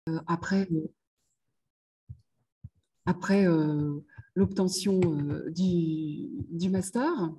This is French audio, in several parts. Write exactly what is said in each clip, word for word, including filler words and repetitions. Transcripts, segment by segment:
après, après euh, l'obtention euh, du, du master.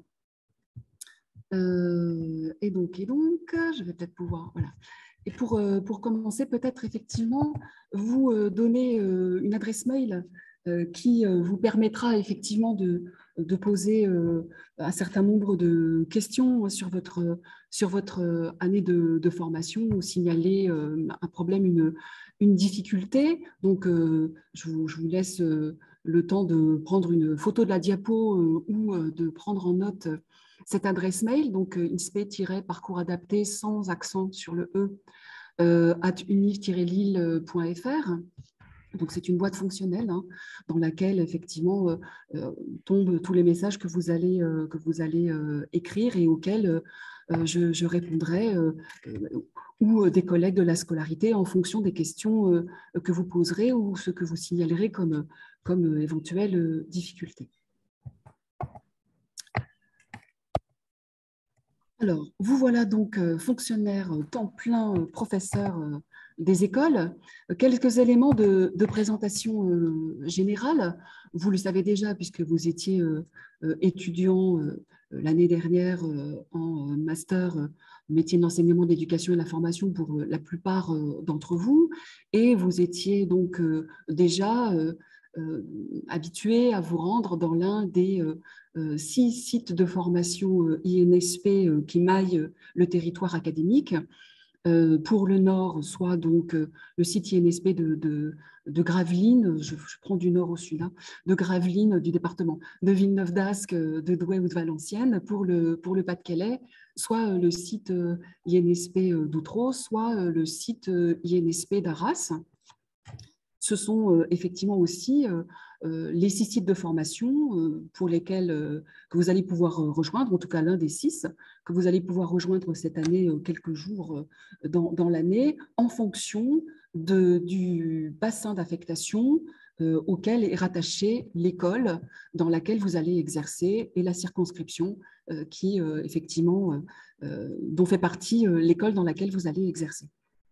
Euh, et donc, et donc, je vais peut-être pouvoir, voilà. Et pour, euh, pour commencer, peut-être effectivement, vous euh, donner euh, une adresse mail euh, qui euh, vous permettra effectivement de, de poser euh, un certain nombre de questions sur votre, sur votre année de, de formation ou signaler euh, un problème, une, une difficulté. Donc, euh, je, vous, je vous laisse euh, le temps de prendre une photo de la diapo euh, ou euh, de prendre en note cette adresse mail, donc euh, inspe-parcours adapté sans accent sur le E, euh, at univ-lille point fr. Donc, c'est une boîte fonctionnelle hein, dans laquelle, effectivement, euh, euh, tombent tous les messages que vous allez, euh, que vous allez euh, écrire et auxquels euh, je, je répondrai euh, euh, ou des collègues de la scolarité en fonction des questions euh, que vous poserez ou ce que vous signalerez comme, comme éventuelle euh, difficulté. Alors, vous voilà donc euh, fonctionnaire euh, temps plein, euh, professeur euh, des écoles. Euh, quelques éléments de, de présentation euh, générale. Vous le savez déjà puisque vous étiez euh, euh, étudiant euh, l'année dernière euh, en euh, master euh, métier d'enseignement, d'éducation et de la formation pour euh, la plupart euh, d'entre vous. Et vous étiez donc euh, déjà euh, euh, habitué à vous rendre dans l'un des euh, Euh, six sites de formation euh, I N S P euh, qui maillent euh, le territoire académique. Euh, pour le Nord, soit donc euh, le site I N S P de, de, de Gravelines, je, je prends du Nord au Sud, hein, de Gravelines du département, de Villeneuve-d'Ascq, euh, de Douai ou de Valenciennes, pour le, pour le Pas-de-Calais, soit euh, le site euh, I N S P euh, d'Outreau, soit euh, le site euh, I N S P d'Arras. Ce sont euh, effectivement aussi euh, euh, les six sites de formation euh, pour lesquels euh, que vous allez pouvoir euh, rejoindre, en tout cas l'un des six, que vous allez pouvoir rejoindre cette année, euh, quelques jours euh, dans, dans l'année, en fonction de, du bassin d'affectation euh, auquel est rattachée l'école dans laquelle vous allez exercer et la circonscription euh, qui, euh, effectivement, euh, euh, dont fait partie euh, l'école dans laquelle vous allez exercer.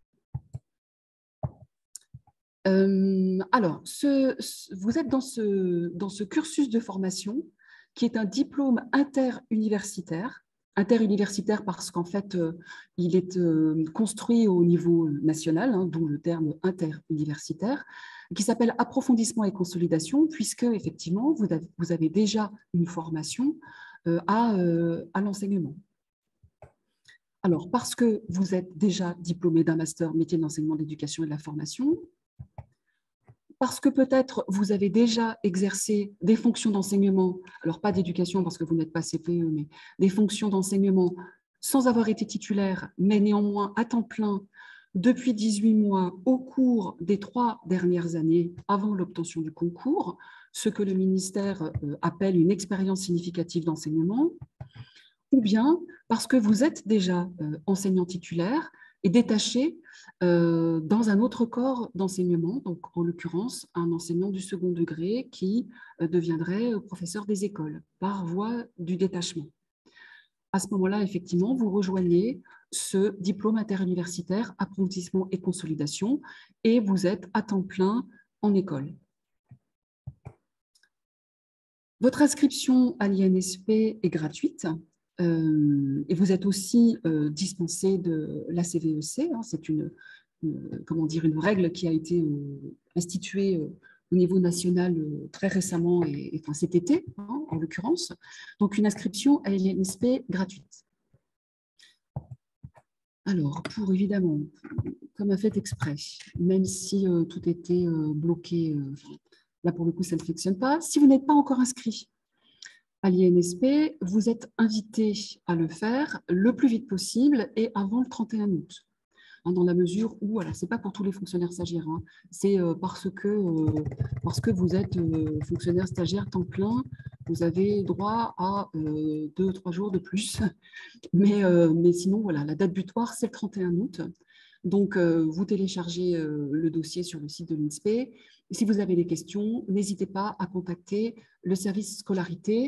Euh, alors, ce, ce, vous êtes dans ce, dans ce cursus de formation qui est un diplôme interuniversitaire. Interuniversitaire parce qu'en fait, euh, il est euh, construit au niveau national, hein, d'où le terme interuniversitaire, qui s'appelle approfondissement et consolidation, puisque effectivement, vous avez, vous avez déjà une formation euh, à, euh, à l'enseignement. Alors, parce que vous êtes déjà diplômé d'un master métier de l'enseignement, de l'éducation et de la formation, parce que peut-être vous avez déjà exercé des fonctions d'enseignement, alors pas d'éducation parce que vous n'êtes pas C P E, mais des fonctions d'enseignement sans avoir été titulaire, mais néanmoins à temps plein depuis dix-huit mois au cours des trois dernières années avant l'obtention du concours, ce que le ministère appelle une expérience significative d'enseignement, ou bien parce que vous êtes déjà enseignant titulaire et détaché euh, dans un autre corps d'enseignement, donc en l'occurrence un enseignant du second degré qui euh, deviendrait professeur des écoles par voie du détachement. À ce moment-là, effectivement, vous rejoignez ce diplôme interuniversitaire, approfondissement et consolidation, et vous êtes à temps plein en école. Votre inscription à l'I N S P est gratuite. Euh, et vous êtes aussi euh, dispensé de la C V E C, hein, c'est une, une, comment dire, une règle qui a été euh, instituée euh, au niveau national euh, très récemment, et, et enfin, cet été hein, en l'occurrence, donc une inscription à l'I N S P gratuite. Alors, pour évidemment, comme a fait exprès, même si euh, tout était euh, bloqué, euh, là pour le coup ça ne fonctionne pas, si vous n'êtes pas encore inscrit à l'I N S P, vous êtes invité à le faire le plus vite possible et avant le trente et un août. Hein, dans la mesure où, alors ce n'est pas pour tous les fonctionnaires stagiaires, hein, c'est euh, parce, que, euh, parce que vous êtes euh, fonctionnaire stagiaire temps plein, vous avez droit à euh, deux, trois jours de plus. Mais, euh, mais sinon, voilà, la date butoir, c'est le trente et un août. Donc, euh, vous téléchargez euh, le dossier sur le site de l'I N S P. Si vous avez des questions, n'hésitez pas à contacter le service scolarité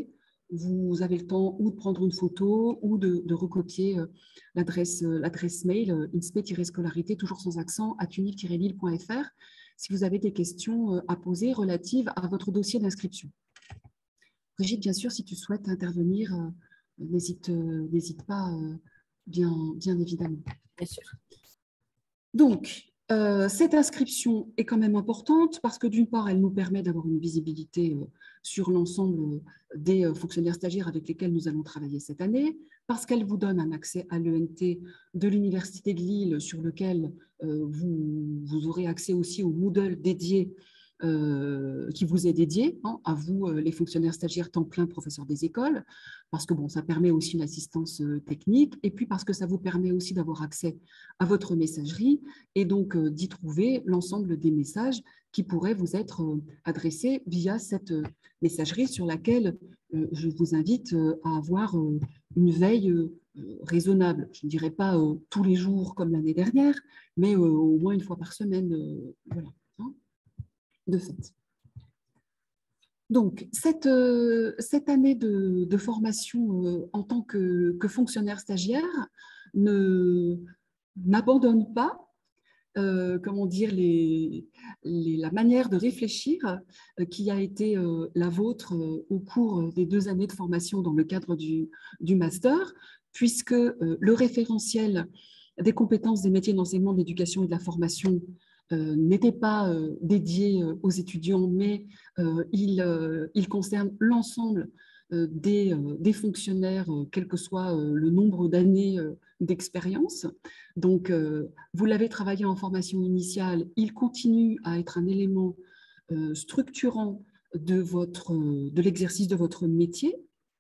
vous avez le temps ou de prendre une photo ou de, de recopier l'adresse l'adresse mail inspe-scolarité, toujours sans accent, at univ tiret lille point f r, si vous avez des questions à poser relatives à votre dossier d'inscription. Brigitte, bien sûr, si tu souhaites intervenir, n'hésite n'hésite pas, bien, bien évidemment. Bien sûr. Donc, euh, cette inscription est quand même importante parce que d'une part, elle nous permet d'avoir une visibilité euh, sur l'ensemble des euh, fonctionnaires stagiaires avec lesquels nous allons travailler cette année, parce qu'elle vous donne un accès à l'E N T de l'Université de Lille sur lequel euh, vous, vous aurez accès aussi au Moodle dédié Euh, qui vous est dédié, hein, à vous, euh, les fonctionnaires stagiaires temps plein, professeurs des écoles, parce que bon, ça permet aussi une assistance euh, technique, et puis parce que ça vous permet aussi d'avoir accès à votre messagerie, et donc euh, d'y trouver l'ensemble des messages qui pourraient vous être euh, adressés via cette euh, messagerie sur laquelle euh, je vous invite euh, à avoir euh, une veille euh, raisonnable. Je ne dirais pas euh, tous les jours comme l'année dernière, mais euh, au moins une fois par semaine, euh, voilà. De fait. Donc, cette, euh, cette année de, de formation euh, en tant que, que fonctionnaire stagiaire ne n'abandonne pas, euh, comment dire, les, les, la manière de réfléchir euh, qui a été euh, la vôtre euh, au cours des deux années de formation dans le cadre du, du master, puisque euh, le référentiel des compétences des métiers d'enseignement, de l'éducation et de la formation Euh, n'était pas euh, dédié euh, aux étudiants, mais euh, il, euh, il concerne l'ensemble euh, des, euh, des fonctionnaires, euh, quel que soit euh, le nombre d'années euh, d'expérience. Donc, euh, vous l'avez travaillé en formation initiale, il continue à être un élément euh, structurant de, votre, de l'exercice de votre métier.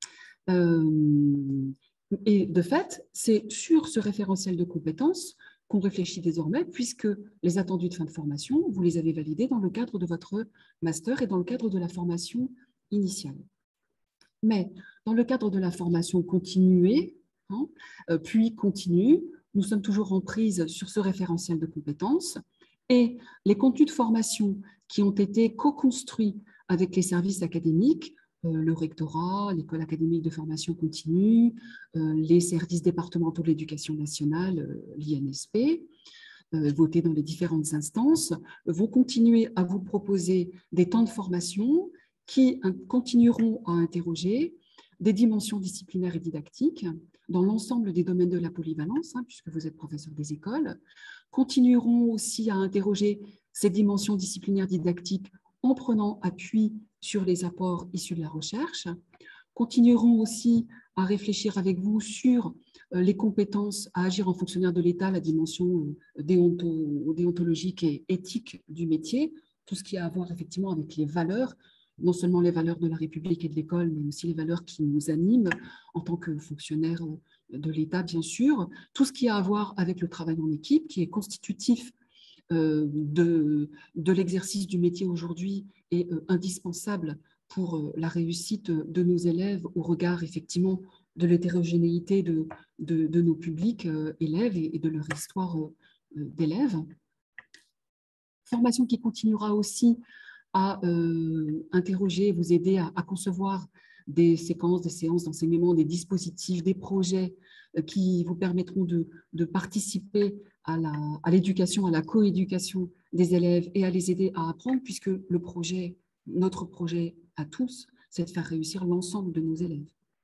Euh, et de fait, c'est sur ce référentiel de compétences qu'on réfléchit désormais, puisque les attendus de fin de formation, vous les avez validés dans le cadre de votre master et dans le cadre de la formation initiale. Mais dans le cadre de la formation continuée, hein, puis continue, nous sommes toujours en prise sur ce référentiel de compétences et les contenus de formation qui ont été co-construits avec les services académiques, euh, le rectorat, l'école académique de formation continue, euh, les services départementaux de l'éducation nationale, euh, l'I N S P, euh, votés dans les différentes instances, vont continuer à vous proposer des temps de formation qui continueront à interroger des dimensions disciplinaires et didactiques dans l'ensemble des domaines de la polyvalence, hein, puisque vous êtes professeur des écoles, continueront aussi à interroger ces dimensions disciplinaires didactiques en prenant appui sur les apports issus de la recherche, continueront aussi à réfléchir avec vous sur les compétences à agir en fonctionnaire de l'État, la dimension déonto, déontologique et éthique du métier, tout ce qui a à voir effectivement avec les valeurs, non seulement les valeurs de la République et de l'école, mais aussi les valeurs qui nous animent en tant que fonctionnaire de l'État, bien sûr, tout ce qui a à voir avec le travail en équipe, qui est constitutif de, de l'exercice du métier aujourd'hui et indispensable pour la réussite de nos élèves au regard effectivement de l'hétérogénéité de, de, de nos publics euh, élèves et, et de leur histoire euh, d'élèves. Formation qui continuera aussi à euh, interroger, vous aider à, à concevoir des séquences, des séances d'enseignement, des dispositifs, des projets euh, qui vous permettront de, de participer à l'éducation, à, à la coéducation des élèves et à les aider à apprendre, puisque le projet, notre projet à tous, c'est de faire réussir l'ensemble de nos élèves.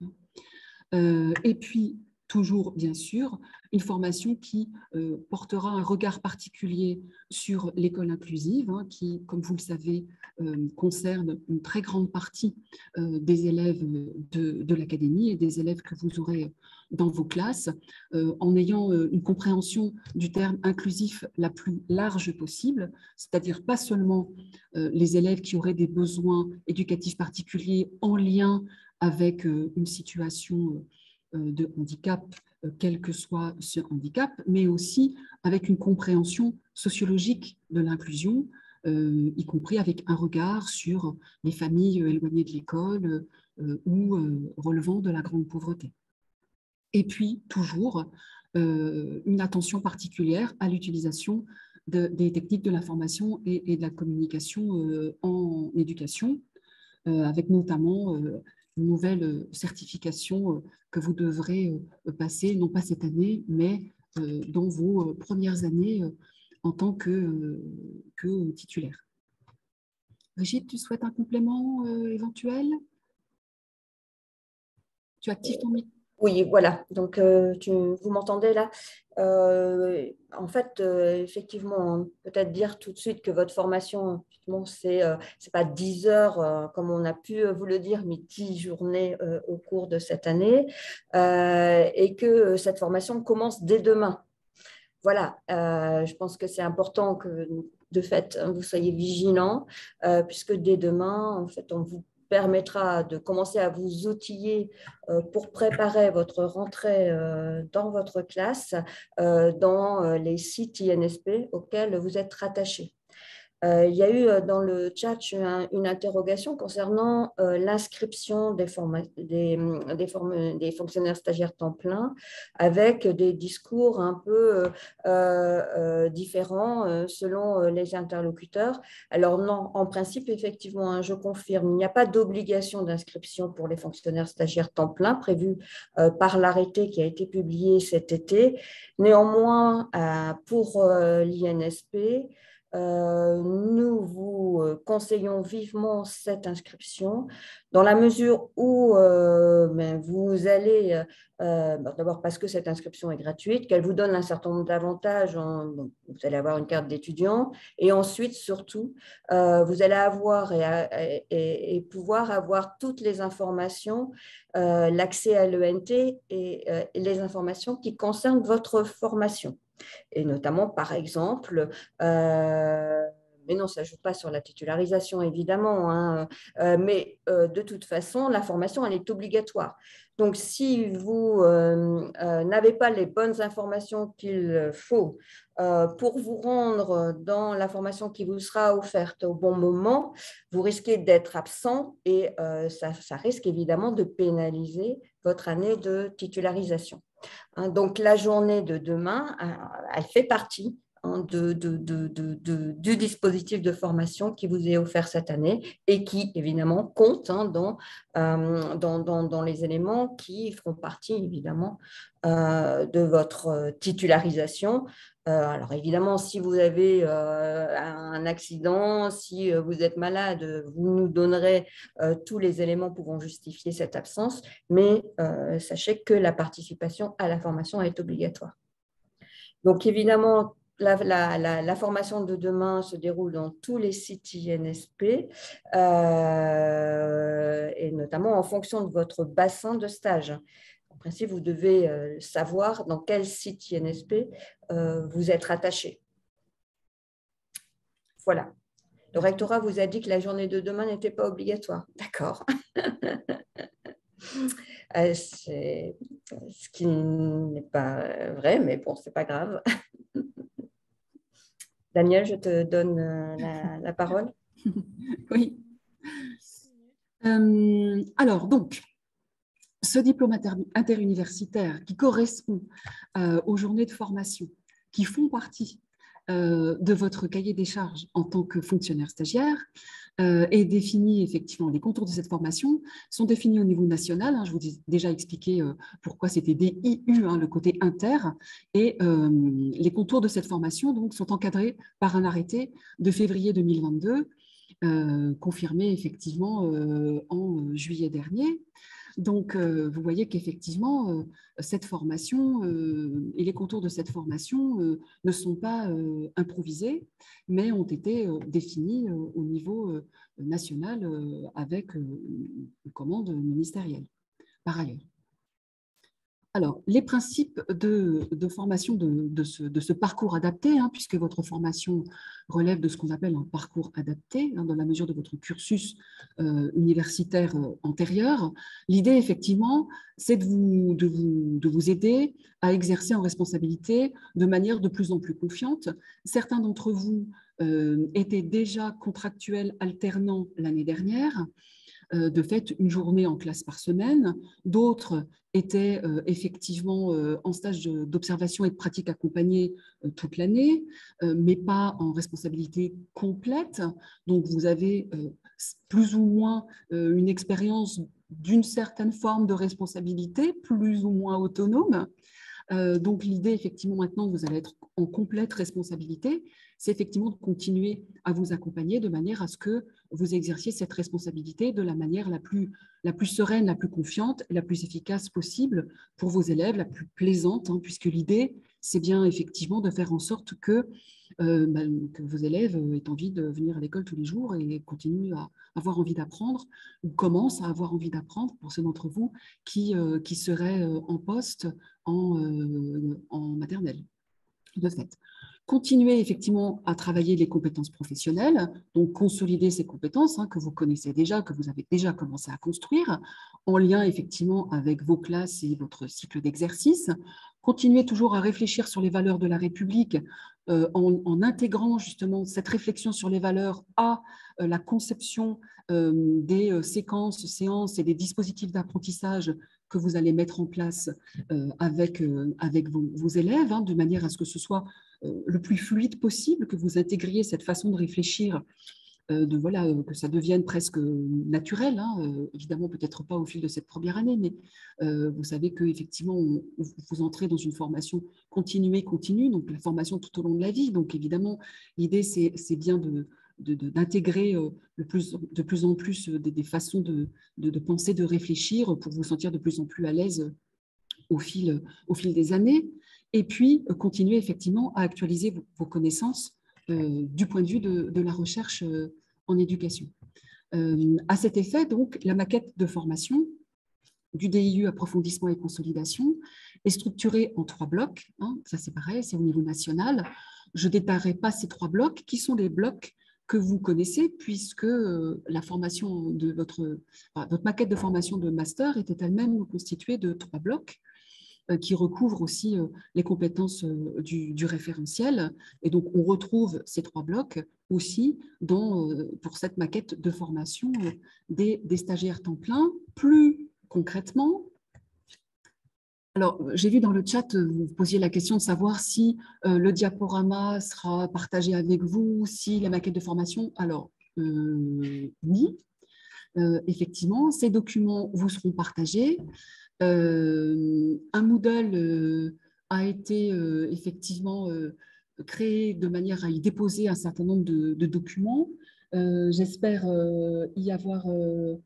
Euh, et puis, toujours, bien sûr, une formation qui euh, portera un regard particulier sur l'école inclusive, hein, qui, comme vous le savez, euh, concerne une très grande partie euh, des élèves de, de l'académie et des élèves que vous aurez dans vos classes, euh, en ayant euh, une compréhension du terme inclusif la plus large possible, c'est-à-dire pas seulement euh, les élèves qui auraient des besoins éducatifs particuliers en lien avec euh, une situation euh, de handicap, euh, quel que soit ce handicap, mais aussi avec une compréhension sociologique de l'inclusion, euh, y compris avec un regard sur les familles éloignées de l'école euh, ou euh, relevant de la grande pauvreté. Et puis, toujours, euh, une attention particulière à l'utilisation de, des techniques de l'information et, et de la communication euh, en éducation, euh, avec notamment euh, une nouvelle certification que vous devrez passer, non pas cette année, mais dans vos premières années en tant que, que titulaire. Brigitte, tu souhaites un complément éventuel? Tu actives ton micro. Oui, voilà. Donc, euh, tu, vous m'entendez là? euh, En fait, euh, effectivement, peut-être dire tout de suite que votre formation, c'est euh, c'est pas dix heures, euh, comme on a pu vous le dire, mais dix journées euh, au cours de cette année, euh, et que cette formation commence dès demain. Voilà, euh, je pense que c'est important que, de fait, vous soyez vigilants, euh, puisque dès demain, en fait, on vous permettra de commencer à vous outiller euh, pour préparer votre rentrée euh, dans votre classe, euh, dans euh, les sites I N S P auxquels vous êtes rattachés. Euh, il y a eu euh, dans le chat une, une interrogation concernant euh, l'inscription des, des, des, des fonctionnaires stagiaires temps plein avec des discours un peu euh, euh, différents euh, selon euh, les interlocuteurs. Alors non, en principe, effectivement, hein, je confirme, il n'y a pas d'obligation d'inscription pour les fonctionnaires stagiaires temps plein prévu euh, par l'arrêté qui a été publié cet été. Néanmoins, euh, pour euh, l'I N S P, Euh, nous vous conseillons vivement cette inscription dans la mesure où euh, ben, vous allez, euh, d'abord parce que cette inscription est gratuite, qu'elle vous donne un certain nombre d'avantages, en, donc vous allez avoir une carte d'étudiant et ensuite surtout euh, vous allez avoir et, et, et pouvoir avoir toutes les informations, euh, l'accès à l'E N T et, euh, et les informations qui concernent votre formation. Et notamment, par exemple, euh, mais non, ça ne joue pas sur la titularisation, évidemment, hein, euh, mais euh, de toute façon, la formation, elle est obligatoire. Donc, si vous euh, euh, n'avez pas les bonnes informations qu'il faut euh, pour vous rendre dans la formation qui vous sera offerte au bon moment, vous risquez d'être absent et euh, ça, ça risque évidemment de pénaliser votre année de titularisation. Donc, la journée de demain, elle fait partie de, de, de, de, du dispositif de formation qui vous est offert cette année et qui, évidemment, compte dans, dans, dans, dans les éléments qui feront partie, évidemment, de votre titularisation. Alors, évidemment, si vous avez un accident, si vous êtes malade, vous nous donnerez tous les éléments pouvant justifier cette absence, mais sachez que la participation à la formation est obligatoire. Donc, évidemment, la, la, la, la formation de demain se déroule dans tous les sites I N S P euh, et notamment en fonction de votre bassin de stage. En principe, vous devez euh, savoir dans quel site I N S P euh, vous êtes rattaché. Voilà. Le rectorat vous a dit que la journée de demain n'était pas obligatoire. D'accord. euh, c'est ce qui n'est pas vrai, mais bon, c'est pas grave. Daniel, je te donne la, la parole. Oui. Euh, alors, donc, ce diplôme inter interuniversitaire qui correspond euh, aux journées de formation qui font partie euh, de votre cahier des charges en tant que fonctionnaire stagiaire euh, est défini, effectivement, les contours de cette formation sont définis au niveau national. Hein, je vous ai déjà expliqué euh, pourquoi c'était des I U, hein, le côté inter, et euh, les contours de cette formation donc, sont encadrés par un arrêté de février deux mille vingt-deux, euh, confirmé effectivement euh, en juillet dernier. Donc, euh, vous voyez qu'effectivement, euh, cette formation euh, et les contours de cette formation euh, ne sont pas euh, improvisés, mais ont été euh, définis euh, au niveau euh, national euh, avec euh, une commande ministérielle, par ailleurs. Alors, les principes de, de formation de, de, ce, de ce parcours adapté, hein, puisque votre formation relève de ce qu'on appelle un parcours adapté, hein, dans la mesure de votre cursus euh, universitaire euh, antérieur, l'idée, effectivement, c'est de vous, de, vous, de vous aider à exercer en responsabilité de manière de plus en plus confiante. Certains d'entre vous euh, étaient déjà contractuels alternants l'année dernière, de fait une journée en classe par semaine. D'autres étaient euh, effectivement euh, en stage d'observation et de pratique accompagnée euh, toute l'année, euh, mais pas en responsabilité complète. Donc, vous avez euh, plus ou moins euh, une expérience d'une certaine forme de responsabilité, plus ou moins autonome. Euh, donc, l'idée, effectivement, maintenant, vous allez être en complète responsabilité, c'est effectivement de continuer à vous accompagner de manière à ce que vous exerciez cette responsabilité de la manière la plus, la plus sereine, la plus confiante, la plus efficace possible pour vos élèves, la plus plaisante, hein, puisque l'idée, c'est bien effectivement de faire en sorte que, euh, ben, que vos élèves aient envie de venir à l'école tous les jours et continuent à avoir envie d'apprendre ou commencent à avoir envie d'apprendre pour ceux d'entre vous qui, euh, qui seraient euh, en poste en, euh, en maternelle, de fait. Continuer effectivement à travailler les compétences professionnelles, donc consolider ces compétences hein, que vous connaissez déjà, que vous avez déjà commencé à construire, en lien effectivement avec vos classes et votre cycle d'exercice. Continuer toujours à réfléchir sur les valeurs de la République euh, en, en intégrant justement cette réflexion sur les valeurs à euh, la conception euh, des euh, séquences, séances et des dispositifs d'apprentissage que vous allez mettre en place euh, avec, euh, avec vos, vos élèves, hein, de manière à ce que ce soit euh, le plus fluide possible, que vous intégriez cette façon de réfléchir, euh, de, voilà, euh, que ça devienne presque naturel, hein, euh, évidemment peut-être pas au fil de cette première année, mais euh, vous savez qu'effectivement, vous entrez dans une formation continuée, continue, donc la formation tout au long de la vie, donc évidemment, l'idée c'est bien de d'intégrer de, de, le plus, de plus en plus des, des façons de, de, de penser, de réfléchir pour vous sentir de plus en plus à l'aise au fil, au fil des années, et puis continuer effectivement à actualiser vos, vos connaissances euh, du point de vue de, de la recherche euh, en éducation. Euh, à cet effet, donc, la maquette de formation du D I U approfondissement et consolidation est structurée en trois blocs, hein, ça c'est pareil, c'est au niveau national. Je ne détaillerai pas ces trois blocs, qui sont des blocs que vous connaissez, puisque euh, la formation de votre, enfin, votre maquette de formation de master était elle-même constituée de trois blocs euh, qui recouvrent aussi euh, les compétences euh, du, du référentiel. Et donc, on retrouve ces trois blocs aussi dans, euh, pour cette maquette de formation euh, des, des stagiaires temps plein. Plus concrètement, alors, j'ai vu dans le chat, vous posiez la question de savoir si euh, le diaporama sera partagé avec vous, si la maquette de formation. Alors, euh, oui, euh, effectivement, ces documents vous seront partagés. Euh, un Moodle euh, a été euh, effectivement euh, créé de manière à y déposer un certain nombre de, de documents. Euh, J'espère euh, y avoir... Euh,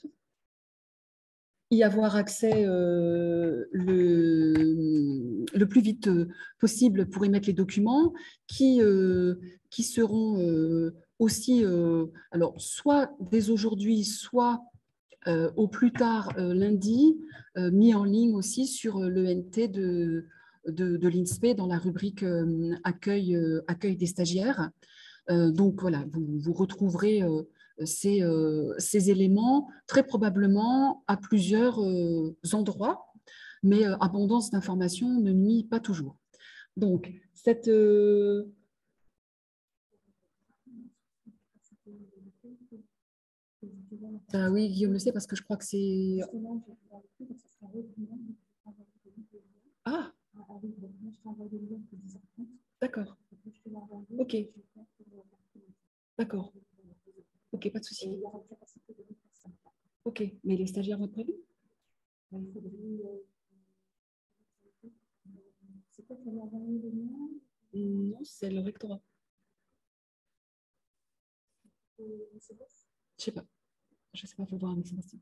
y avoir accès euh, le, le plus vite possible pour y mettre les documents qui, euh, qui seront euh, aussi, euh, alors, soit dès aujourd'hui, soit euh, au plus tard euh, lundi, euh, mis en ligne aussi sur l'E N T de, de, de l'I N S P E dans la rubrique euh, accueil, euh, accueil des stagiaires. Euh, donc voilà, vous, vous retrouverez euh, ces, euh, ces éléments très probablement à plusieurs euh, endroits, mais euh, abondance d'informations ne nuit pas toujours. Donc, cette... Euh... Ah oui, Guillaume le sait parce que je crois que c'est... Ah, d'accord. Ok. D'accord. Ok, pas de souci. Ok, mais les stagiaires vont être prévus? Non, c'est le rectorat. Je sais pas. Je sais pas, il faut voir avec Sébastien.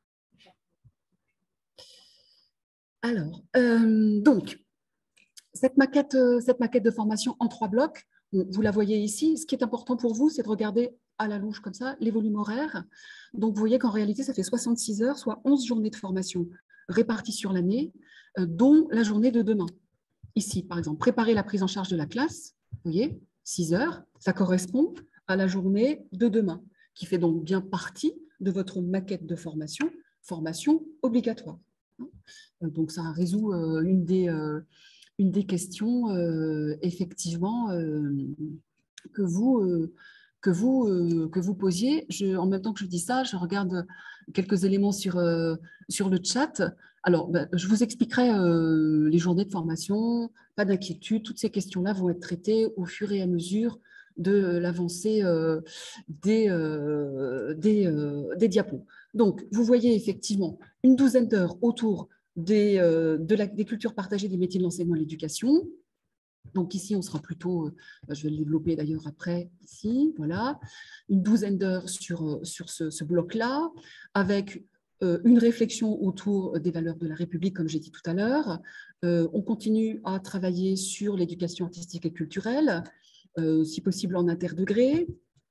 Alors, euh, donc, cette maquette, cette maquette de formation en trois blocs, vous la voyez ici. Ce qui est important pour vous, c'est de regarder à la louche comme ça les volumes horaires. Donc, vous voyez qu'en réalité, ça fait soixante-six heures, soit onze journées de formation réparties sur l'année, euh, dont la journée de demain. Ici, par exemple, préparer la prise en charge de la classe, vous voyez, six heures, ça correspond à la journée de demain, qui fait donc bien partie de votre maquette de formation, formation obligatoire. Donc, ça résout euh, une des... Euh, une des questions, euh, effectivement, euh, que vous, euh, que vous, euh, que vous posiez. Je, en même temps que je dis ça, je regarde quelques éléments sur, euh, sur le chat. Alors, ben, je vous expliquerai euh, les journées de formation, pas d'inquiétude, toutes ces questions-là vont être traitées au fur et à mesure de l'avancée euh, des, euh, des, euh, des diapos. Donc, vous voyez effectivement une douzaine d'heures autour des, euh, de la, des cultures partagées des métiers de l'enseignement et de l'éducation. Donc ici, on sera plutôt, euh, je vais le développer d'ailleurs après, ici, voilà, une douzaine d'heures sur, sur ce, ce bloc-là, avec euh, une réflexion autour des valeurs de la République, comme j'ai dit tout à l'heure. Euh, on continue à travailler sur l'éducation artistique et culturelle, euh, si possible en interdegré.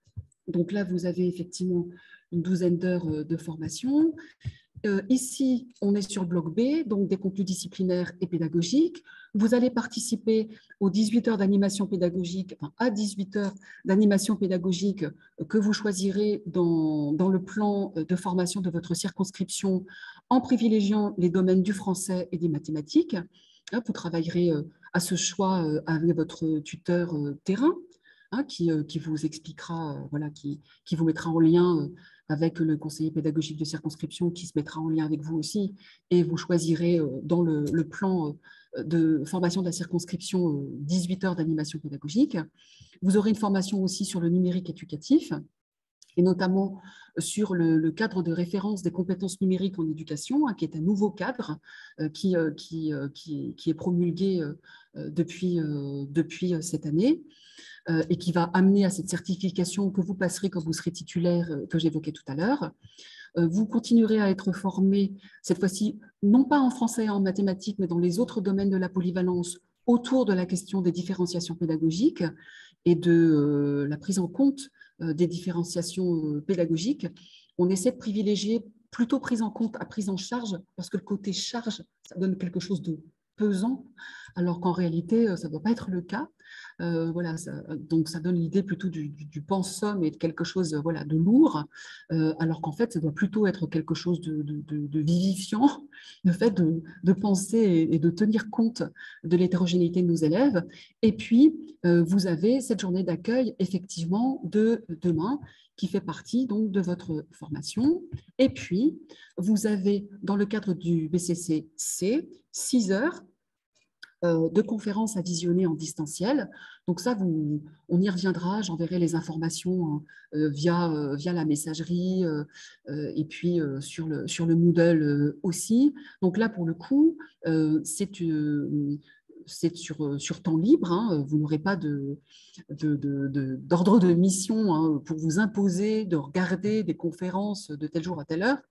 Donc là, vous avez effectivement une douzaine d'heures de formation. Euh, ici, on est sur le bloc B, donc des contenus disciplinaires et pédagogiques. Vous allez participer aux dix-huit heures d'animation pédagogique, enfin à dix-huit heures d'animation pédagogique que vous choisirez dans, dans le plan de formation de votre circonscription en privilégiant les domaines du français et des mathématiques. Vous travaillerez à ce choix avec votre tuteur terrain, hein, qui, qui vous expliquera, voilà, qui, qui vous mettra en lien avec le conseiller pédagogique de circonscription qui se mettra en lien avec vous aussi, et vous choisirez dans le, le plan de formation de la circonscription dix-huit heures d'animation pédagogique. Vous aurez une formation aussi sur le numérique éducatif, et notamment sur le, le cadre de référence des compétences numériques en éducation, hein, qui est un nouveau cadre euh, qui, euh, qui, euh, qui, qui est promulgué euh, depuis, euh, depuis cette année, euh, et qui va amener à cette certification que vous passerez quand vous serez titulaire, euh, que j'évoquais tout à l'heure. Euh, vous continuerez à être formé, cette fois-ci, non pas en français et en mathématiques, mais dans les autres domaines de la polyvalence, autour de la question des différenciations pédagogiques et de euh, la prise en compte euh, des différenciations euh, pédagogiques. On essaie de privilégier plutôt prise en compte à prise en charge, parce que le côté charge, ça donne quelque chose de pesant, alors qu'en réalité, ça ne doit pas être le cas. Euh, voilà, ça, donc ça donne l'idée plutôt du, du, du pensum et de quelque chose, voilà, de lourd, euh, alors qu'en fait, ça doit plutôt être quelque chose de, de, de, de vivifiant, le fait de, de penser et, et de tenir compte de l'hétérogénéité de nos élèves. Et puis, euh, vous avez cette journée d'accueil, effectivement, de demain, qui fait partie donc de votre formation. Et puis, vous avez, dans le cadre du B C C C, six heures euh, de conférences à visionner en distanciel. Donc ça, vous, on y reviendra, j'enverrai les informations hein, euh, via, euh, via la messagerie euh, euh, et puis euh, sur, le, sur le Moodle euh, aussi. Donc là, pour le coup, euh, c'est euh, c'est sur, sur temps libre, hein, vous n'aurez pas de, de, de, de, d'ordre de mission hein, pour vous imposer de regarder des conférences de tel jour à telle heure.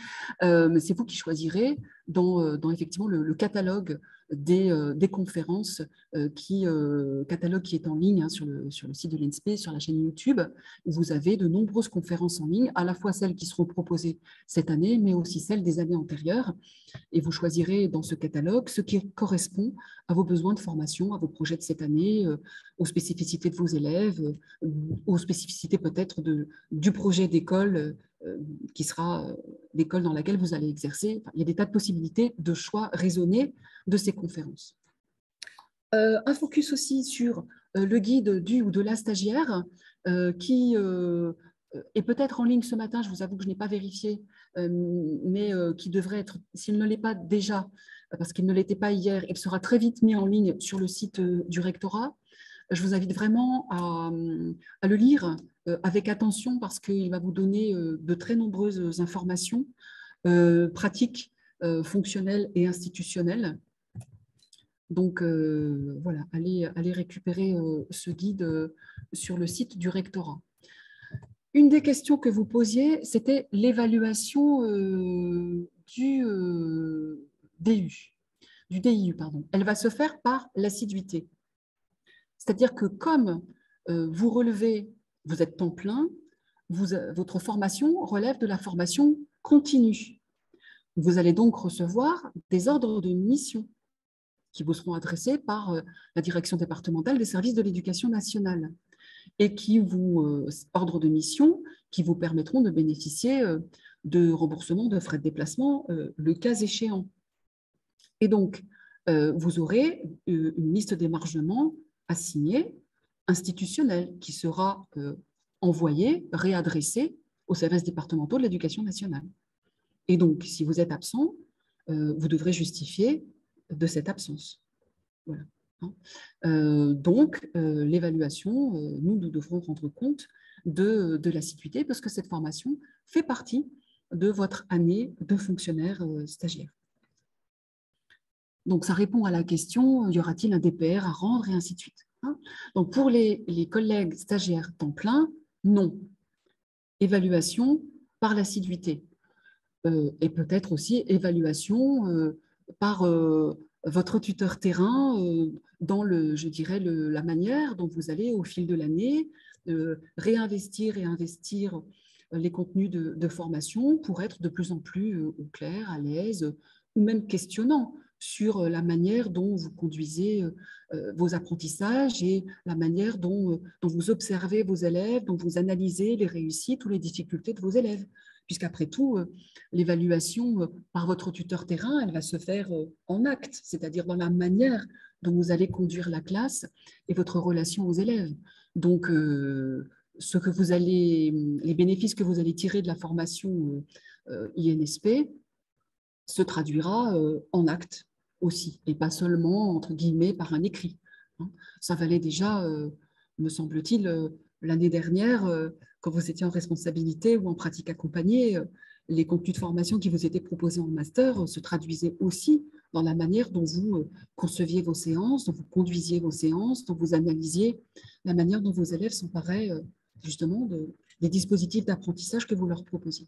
Euh, mais c'est vous qui choisirez dans, dans effectivement le, le catalogue des, euh, des conférences, euh, qui, euh, catalogue qui est en ligne hein, sur, le, sur le site de l'I N S P E, sur la chaîne YouTube. Vous avez de nombreuses conférences en ligne, à la fois celles qui seront proposées cette année, mais aussi celles des années antérieures. Et vous choisirez dans ce catalogue ce qui correspond à vos besoins de formation, à vos projets de cette année, euh, aux spécificités de vos élèves, euh, aux spécificités peut-être du projet d'école euh, qui sera euh, l'école dans laquelle vous allez exercer. Enfin, il y a des tas de possibilités de choix raisonnés de ces conférences. Euh, un focus aussi sur euh, le guide du ou de la stagiaire euh, qui euh, est peut-être en ligne ce matin, je vous avoue que je n'ai pas vérifié, euh, mais euh, qui devrait être, s'il ne l'est pas déjà, parce qu'il ne l'était pas hier, il sera très vite mis en ligne sur le site euh, du rectorat. Je vous invite vraiment à, à le lire euh, avec attention parce qu'il va vous donner euh, de très nombreuses informations euh, pratiques, euh, fonctionnelles et institutionnelles. Donc euh, voilà, allez, allez récupérer euh, ce guide euh, sur le site du rectorat. Une des questions que vous posiez, c'était l'évaluation euh, du euh, D U, du D I U, pardon. Elle va se faire par l'assiduité. C'est-à-dire que comme euh, vous relevez, vous êtes temps plein, vous, votre formation relève de la formation continue. Vous allez donc recevoir des ordres de mission qui vous seront adressés par euh, la direction départementale des services de l'éducation nationale et qui vous, euh, ordres de mission qui vous permettront de bénéficier euh, de remboursement de frais de déplacement euh, le cas échéant. Et donc, euh, vous aurez euh, une liste d'émargement assignée, institutionnelle, qui sera euh, envoyée, réadressée aux services départementaux de l'éducation nationale. Et donc, si vous êtes absent, euh, vous devrez justifier de cette absence. Voilà. Euh, donc, euh, l'évaluation, euh, nous, nous devrons rendre compte de, de l'assiduité parce que cette formation fait partie de votre année de fonctionnaire stagiaire. Donc, ça répond à la question, y aura-t-il un D P R à rendre et ainsi de suite. Donc, pour les, les collègues stagiaires temps plein, non. Évaluation par l'assiduité. Euh, et peut-être aussi évaluation euh, par euh, votre tuteur terrain euh, dans le, je dirais, le, la manière dont vous allez, au fil de l'année, euh, réinvestir et investir les contenus de, de formation pour être de plus en plus euh, au clair, à l'aise, ou même questionnant sur la manière dont vous conduisez euh, vos apprentissages et la manière dont, euh, dont vous observez vos élèves, dont vous analysez les réussites ou les difficultés de vos élèves. Puisqu'après tout, euh, l'évaluation euh, par votre tuteur terrain, elle va se faire euh, en acte, c'est-à-dire dans la manière dont vous allez conduire la classe et votre relation aux élèves. Donc, euh, ce que vous allez, les bénéfices que vous allez tirer de la formation euh, I N S P se traduira euh, en acte aussi, et pas seulement, entre guillemets, par un écrit. Hein. Ça valait déjà, euh, me semble-t-il, euh, l'année dernière, euh, quand vous étiez en responsabilité ou en pratique accompagnée, euh, les contenus de formation qui vous étaient proposés en master euh, se traduisaient aussi dans la manière dont vous euh, conceviez vos séances, dont vous conduisiez vos séances, dont vous analysiez la manière dont vos élèves s'emparaient euh, justement de, des dispositifs d'apprentissage que vous leur proposiez.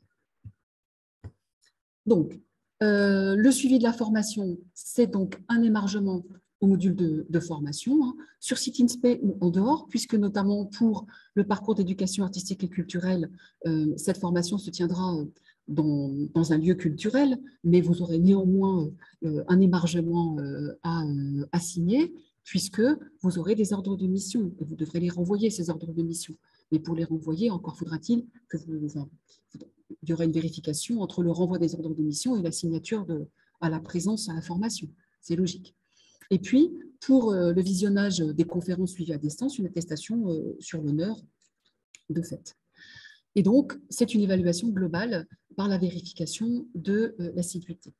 Donc, euh, le suivi de la formation, c'est donc un émargement au module de, de formation, hein, sur site INSPE ou en dehors, puisque notamment pour le parcours d'éducation artistique et culturelle, euh, cette formation se tiendra dans, dans un lieu culturel, mais vous aurez néanmoins euh, un émargement euh, à, euh, à signer, puisque vous aurez des ordres de mission, et vous devrez les renvoyer, ces ordres de mission. Mais pour les renvoyer, encore faudra-t-il que vous... Enfin, il y aura une vérification entre le renvoi des ordres de mission et la signature de, à la présence à la formation. C'est logique. Et puis, pour euh, le visionnage des conférences suivies à distance, une attestation euh, sur l'honneur de fait. Et donc, c'est une évaluation globale par la vérification de euh, l'assiduité.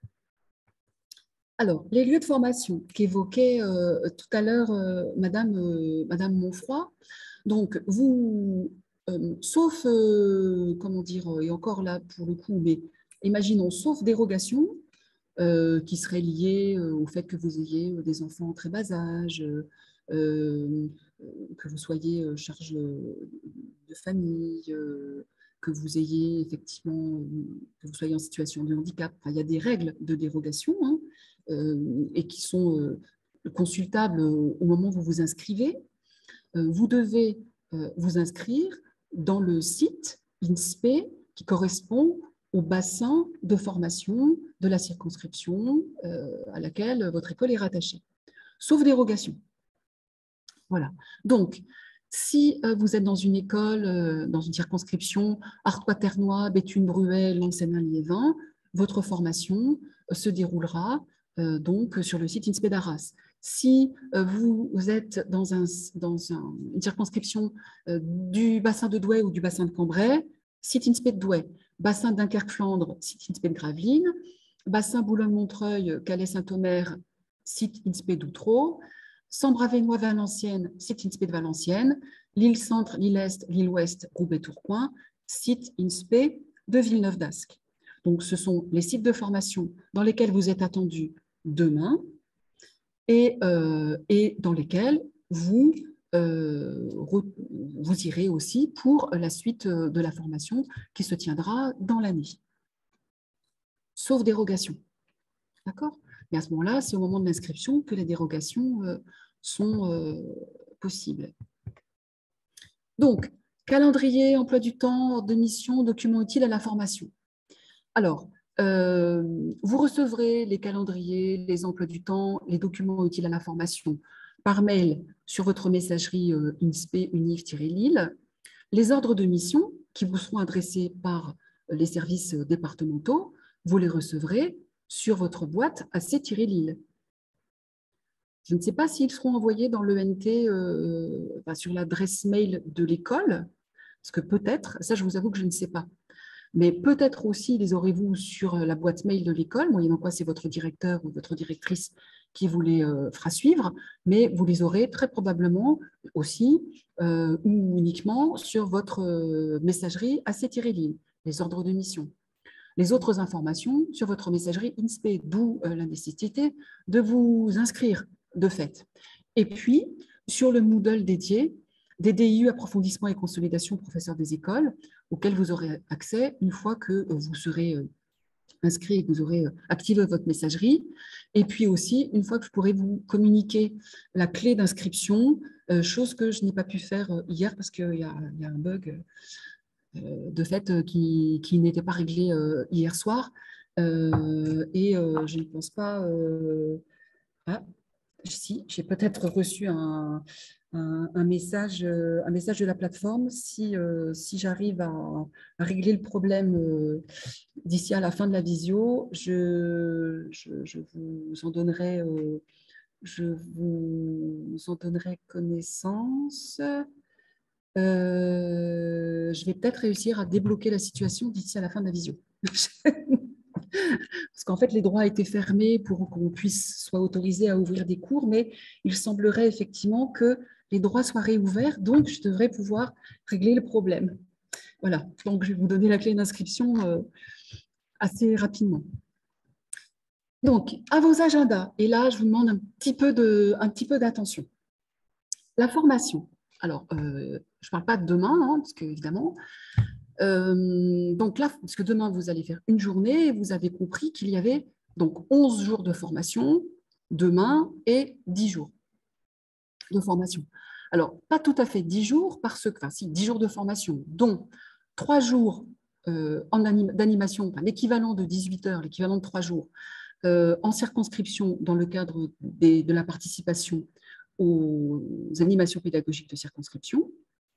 Alors, les lieux de formation qu'évoquait euh, tout à l'heure euh, Madame, euh, Madame Monfroy, donc vous... Euh, sauf, euh, comment dire, et encore là pour le coup, mais imaginons, sauf dérogation euh, qui serait liée euh, au fait que vous ayez euh, des enfants en très bas âge, euh, euh, que vous soyez euh, charge de famille, euh, que vous ayez effectivement, que vous soyez en situation de handicap. Enfin, il y a des règles de dérogation hein, euh, et qui sont euh, consultables au moment où vous vous inscrivez. Euh, vous devez euh, vous inscrire dans le site INSPE qui correspond au bassin de formation de la circonscription euh, à laquelle votre école est rattachée, sauf dérogation. Voilà. Donc, si euh, vous êtes dans une école, euh, dans une circonscription, Artois-Ternois, Béthune-Bruay, Lens-Sénin-Liévin, votre formation euh, se déroulera euh, donc sur le site INSPE d'Arras. Si euh, vous, vous êtes dans, un, dans un, une circonscription euh, du bassin de Douai ou du bassin de Cambrai, site INSPE de Douai, bassin Dunkerque-Flandre, site INSPE de Gravelines, bassin Boulogne-Montreuil, Calais-Saint-Omer, site INSPE d'Outreau, Sambre-Avesnois-Valenciennes, site INSPE de Valenciennes, Lille-Centre, Lille-Est, Lille-Ouest, Roubaix-Tourcoing, site INSPE de Villeneuve-d'Ascq. Donc, ce sont les sites de formation dans lesquels vous êtes attendus demain et, euh, et dans lesquels vous, euh, vous irez aussi pour la suite de la formation qui se tiendra dans l'année, sauf dérogation. D'accord ? Mais à ce moment-là, c'est au moment de l'inscription que les dérogations euh, sont euh, possibles. Donc, calendrier, emploi du temps, ordre de mission, documents utiles à la formation. Alors, euh, vous recevrez les calendriers, les emplois du temps, les documents utiles à la formation par mail sur votre messagerie euh, INSPE Univ-Lille, les ordres de mission qui vous seront adressés par les services départementaux, vous les recevrez sur votre boîte A C-Lille. Je ne sais pas s'ils seront envoyés dans l'E N T, euh, enfin, sur l'adresse mail de l'école, parce que peut-être, ça je vous avoue que je ne sais pas, mais peut-être aussi les aurez-vous sur la boîte mail de l'école, moyennant quoi c'est votre directeur ou votre directrice qui vous les euh, fera suivre, mais vous les aurez très probablement aussi euh, ou uniquement sur votre euh, messagerie A C-Lille, les ordres de mission. les autres informations sur votre messagerie INSPE, d'où euh, la nécessité de vous inscrire de fait. Et puis, sur le Moodle dédié, des D I U approfondissement et consolidation professeurs des écoles, auquel vous aurez accès une fois que vous serez inscrit et que vous aurez activé votre messagerie. Et puis aussi, une fois que je pourrai vous communiquer la clé d'inscription, euh, chose que je n'ai pas pu faire hier parce qu'il y, y a un bug euh, de fait qui, qui n'était pas réglé euh, hier soir. Euh, et euh, je ne pense pas... Euh... Ah, si, j'ai peut-être reçu un, un, un, message, un message de la plateforme. Si, euh, si j'arrive à, à régler le problème euh, d'ici à la fin de la visio, je, je, je vous en donnerai, euh, je vous en donnerai connaissance. Euh, je vais peut-être réussir à débloquer la situation d'ici à la fin de la visio. Parce qu'en fait, les droits étaient fermés pour qu'on puisse soit autorisé à ouvrir des cours, mais il semblerait effectivement que les droits soient réouverts, donc je devrais pouvoir régler le problème. Voilà, donc je vais vous donner la clé d'inscription euh, assez rapidement. Donc, à vos agendas, et là, je vous demande un petit peu de, un petit peu d'attention. La formation. Alors, euh, je ne parle pas de demain, hein, parce que évidemment, Euh, donc là, parce que demain, vous allez faire une journée, et vous avez compris qu'il y avait donc onze jours de formation demain et dix jours de formation. Alors, pas tout à fait dix jours, parce que, enfin, si, dix jours de formation, dont trois jours euh, d'animation, enfin, l'équivalent de dix-huit heures, l'équivalent de trois jours, euh, en circonscription dans le cadre des, de la participation aux animations pédagogiques de circonscription,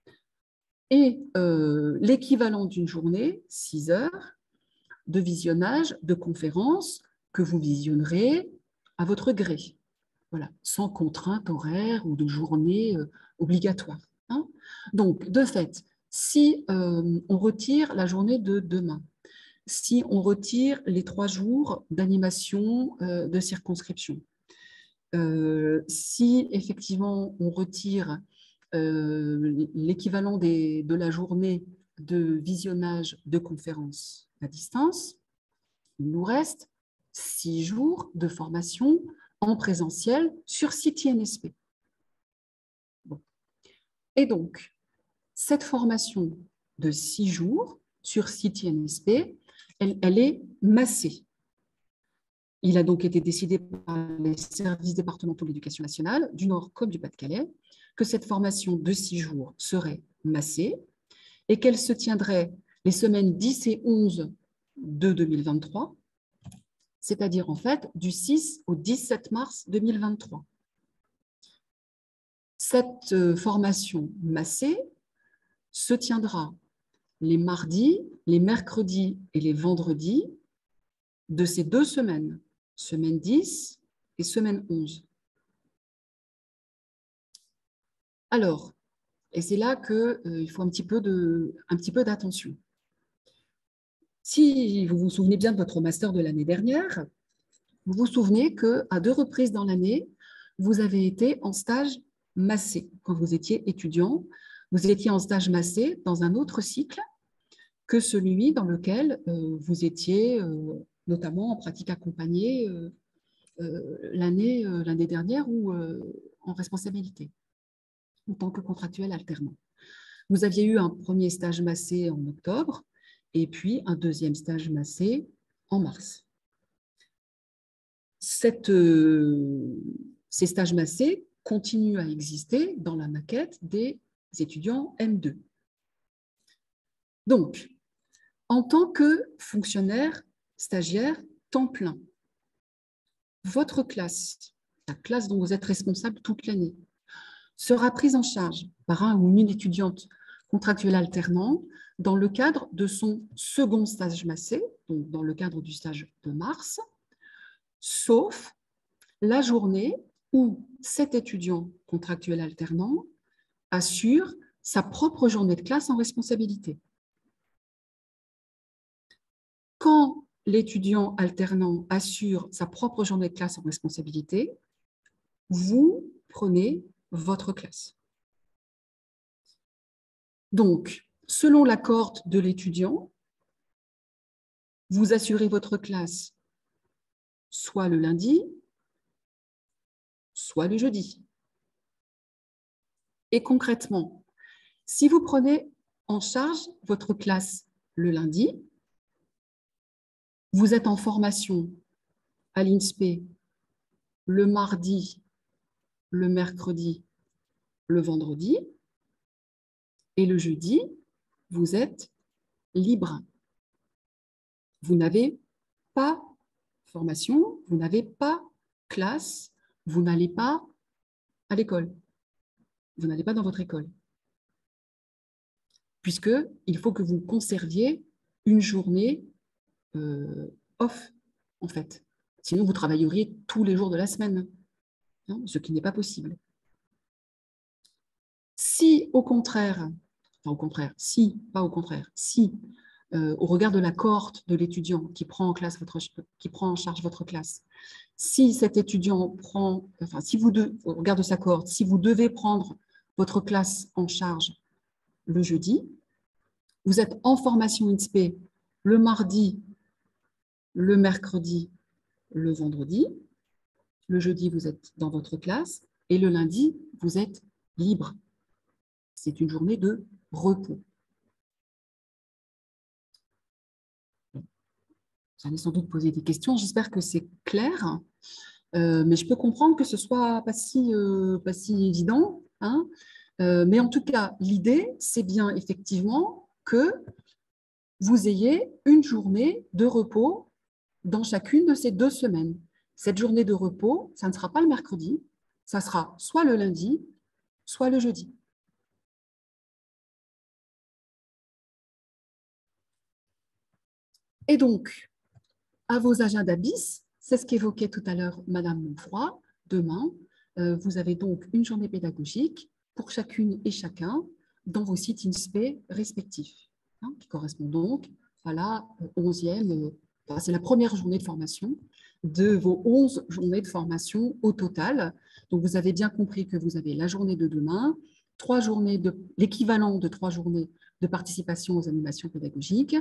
et euh, l'équivalent d'une journée, six heures, de visionnage de conférences que vous visionnerez à votre gré, voilà, sans contrainte horaire ou de journée euh, obligatoire. Hein. Donc, de fait, si euh, on retire la journée de demain, si on retire les trois jours d'animation euh, de circonscription, euh, si effectivement on retire euh, l'équivalent de la journée de visionnage de conférences à distance, il nous reste six jours de formation en présentiel sur site I N S P. Bon. Et donc, cette formation de six jours sur site I N S P, elle, elle est massée. Il a donc été décidé par les services départementaux de l'éducation nationale, du Nord comme du Pas-de-Calais, que cette formation de six jours serait massée et qu'elle se tiendrait les semaines dix et onze de deux mille vingt-trois, c'est-à-dire en fait du six au dix-sept mars deux mille vingt-trois. Cette formation massée se tiendra les mardis, les mercredis et les vendredis de ces deux semaines, semaine dix et semaine onze. Alors, et c'est là qu'il euh, faut un petit peu de, un petit peu d'attention. Si vous vous souvenez bien de votre master de l'année dernière, vous vous souvenez qu'à deux reprises dans l'année, vous avez été en stage massé. Quand vous étiez étudiant, vous étiez en stage massé dans un autre cycle que celui dans lequel euh, vous étiez euh, notamment en pratique accompagnée euh, euh, l'année euh, l'année dernière ou euh, en responsabilité, en tant que contractuel alternant. Vous aviez eu un premier stage massé en octobre et puis un deuxième stage massé en mars. Cette, euh, ces stages massés continuent à exister dans la maquette des étudiants M deux. Donc, en tant que fonctionnaire stagiaire temps plein, votre classe, la classe dont vous êtes responsable toute l'année, sera prise en charge par un ou une étudiante contractuelle alternant dans le cadre de son second stage massé, donc dans le cadre du stage de mars, sauf la journée où cet étudiant contractuel alternant assure sa propre journée de classe en responsabilité. Quand l'étudiant alternant assure sa propre journée de classe en responsabilité, vous prenez votre classe. Donc, selon la cohorte de l'étudiant, vous assurez votre classe soit le lundi, soit le jeudi. Et concrètement, si vous prenez en charge votre classe le lundi, vous êtes en formation à l'I N S P E le mardi, le mercredi, le vendredi, et le jeudi, vous êtes libre. Vous n'avez pas formation, vous n'avez pas classe, vous n'allez pas à l'école. Vous n'allez pas dans votre école. Puisqu'il faut que vous conserviez une journée euh, off, en fait. Sinon, vous travailleriez tous les jours de la semaine, hein, ce qui n'est pas possible. Si, au contraire, enfin au contraire, si, pas au contraire, si, euh, au regard de la cohorte de l'étudiant qui prend en classe votre, qui prend en charge votre classe, si cet étudiant prend, enfin, si vous de, au regard de sa cohorte, si vous devez prendre votre classe en charge le jeudi, vous êtes en formation I N S P E le mardi, le mercredi, le vendredi, le jeudi, vous êtes dans votre classe, et le lundi, vous êtes libre. C'est une journée de repos. Vous allez sans doute poser des questions, j'espère que c'est clair, euh, mais je peux comprendre que ce ne soit pas si, euh, pas si évident, hein. Euh, mais en tout cas, l'idée, c'est bien effectivement que vous ayez une journée de repos dans chacune de ces deux semaines. Cette journée de repos, ça ne sera pas le mercredi, ça sera soit le lundi, soit le jeudi. Et donc, à vos agendas bis, c'est ce qu'évoquait tout à l'heure Madame Monfroy, demain, euh, vous avez donc une journée pédagogique pour chacune et chacun dans vos sites I N S P E respectifs, hein, qui correspond donc à la onzième, euh, enfin, c'est la première journée de formation de vos onze journées de formation au total. Donc, vous avez bien compris que vous avez la journée de demain, trois journées de l'équivalent de trois journées de participation aux animations pédagogiques,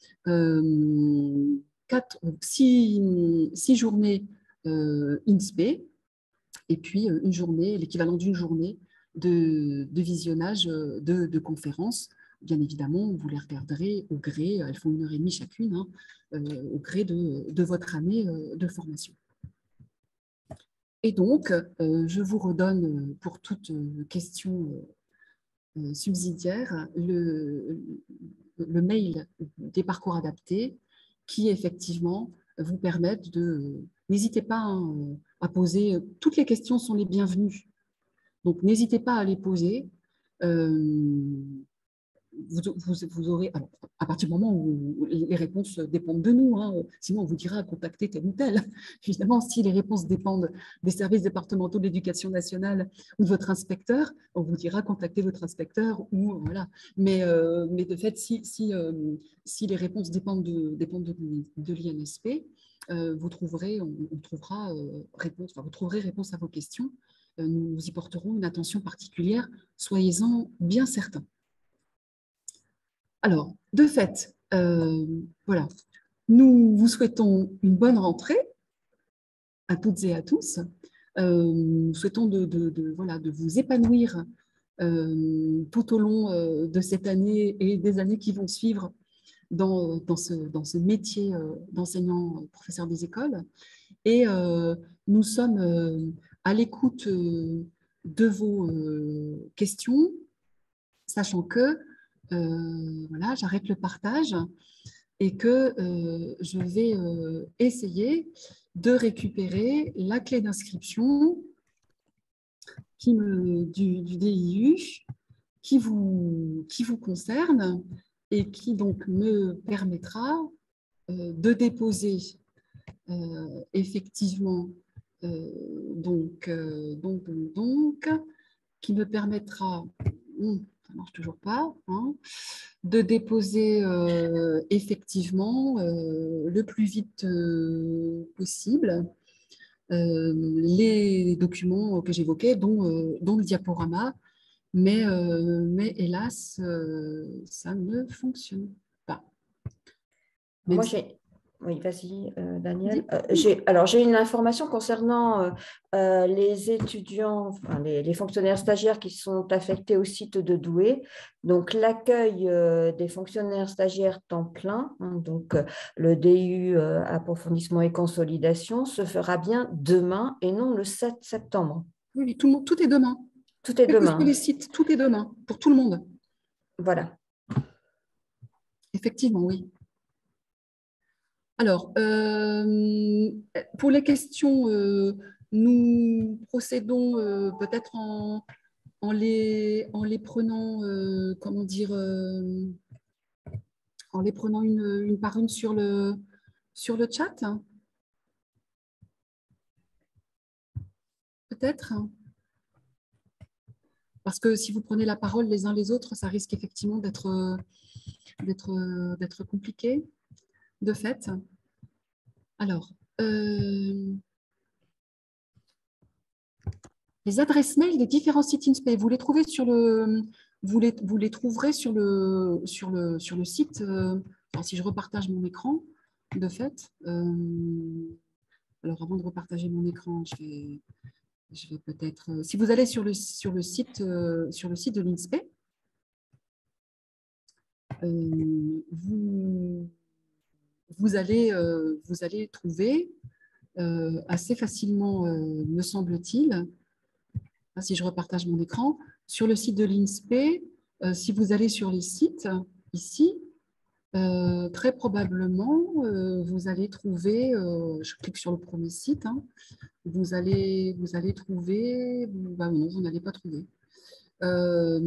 euh, quatre, six, six journées euh, I N S P E et puis une journée, l'équivalent d'une journée de, de visionnage de, de conférences. Bien évidemment, vous les regarderez au gré, elles font une heure et demie chacune, hein, euh, au gré de, de votre année euh, de formation. Et donc, euh, je vous redonne pour toute question euh, subsidiaire le, le mail des parcours adaptés qui effectivement vous permettent de... N'hésitez pas hein, à poser, toutes les questions sont les bienvenues. Donc n'hésitez pas à les poser. Euh, vous, vous, vous aurez, alors, à partir du moment où les réponses dépendent de nous, hein, sinon on vous dira contacter tel ou tel. Évidemment, si les réponses dépendent des services départementaux de l'éducation nationale ou de votre inspecteur, on vous dira contacter votre inspecteur. Ou, voilà. mais, euh, mais de fait, si, si, euh, si les réponses dépendent de, dépendent de, de l'I N S P, euh, vous trouverez, on, on trouvera, euh, réponse, enfin, vous trouverez réponse à vos questions. Euh, nous y porterons une attention particulière, soyez-en bien certains. Alors, de fait, euh, voilà, nous vous souhaitons une bonne rentrée à toutes et à tous. Euh, nous souhaitons de, de, de, voilà, de vous épanouir euh, tout au long euh, de cette année et des années qui vont suivre dans, dans, ce, dans ce métier euh, d'enseignant professeur des écoles. Et euh, nous sommes euh, à l'écoute euh, de vos euh, questions, sachant que euh, voilà, j'arrête le partage et que euh, je vais euh, essayer de récupérer la clé d'inscription qui me, du, du D I U qui vous, qui vous concerne et qui donc me permettra euh, de déposer euh, effectivement euh, donc, euh, donc, donc, donc, qui me permettra, hum, ça ne marche toujours pas, hein, de déposer euh, effectivement euh, le plus vite euh, possible euh, les documents que j'évoquais, dont, euh, dont le diaporama, mais, euh, mais hélas, euh, ça ne fonctionne pas. Même Moi, si... j'ai Oui, vas-y, euh, Daniel. Euh, j'ai, alors, j'ai une information concernant euh, euh, les étudiants, enfin, les, les fonctionnaires stagiaires qui sont affectés au site de Douai. Donc, l'accueil euh, des fonctionnaires stagiaires temps plein, hein, donc euh, le D U euh, approfondissement et consolidation, se fera bien demain et non le sept septembre. Oui, tout, le monde, tout est demain. Tout est Quels que soient les demain. sites, tout est demain, pour tout le monde. Voilà. Effectivement, oui. Alors, euh, pour les questions, euh, nous procédons euh, peut-être en, en, les, en les prenant, euh, comment dire, euh, en les prenant une, une par une sur le, sur le chat, hein, peut-être. Parce que si vous prenez la parole les uns les autres, ça risque effectivement d'être d'être d'être compliqué, de fait. Alors, euh, les adresses mail des différents sites INSPE, vous les trouvez sur le, vous les, vous les trouverez sur le, sur le, sur le site. Euh, alors si je repartage mon écran, de fait. Euh, alors avant de repartager mon écran, je vais, je vais peut-être. Si vous allez sur le, sur le site, euh, sur le site de l'INSPE, euh, vous, vous allez, euh, vous allez trouver euh, assez facilement, euh, me semble-t-il. Si je repartage mon écran, sur le site de l'INSPE, euh, si vous allez sur les sites, ici, euh, très probablement, euh, vous allez trouver, euh, je clique sur le premier site, hein, vous, allez, vous allez trouver, bah non, vous n'allez pas trouver, euh,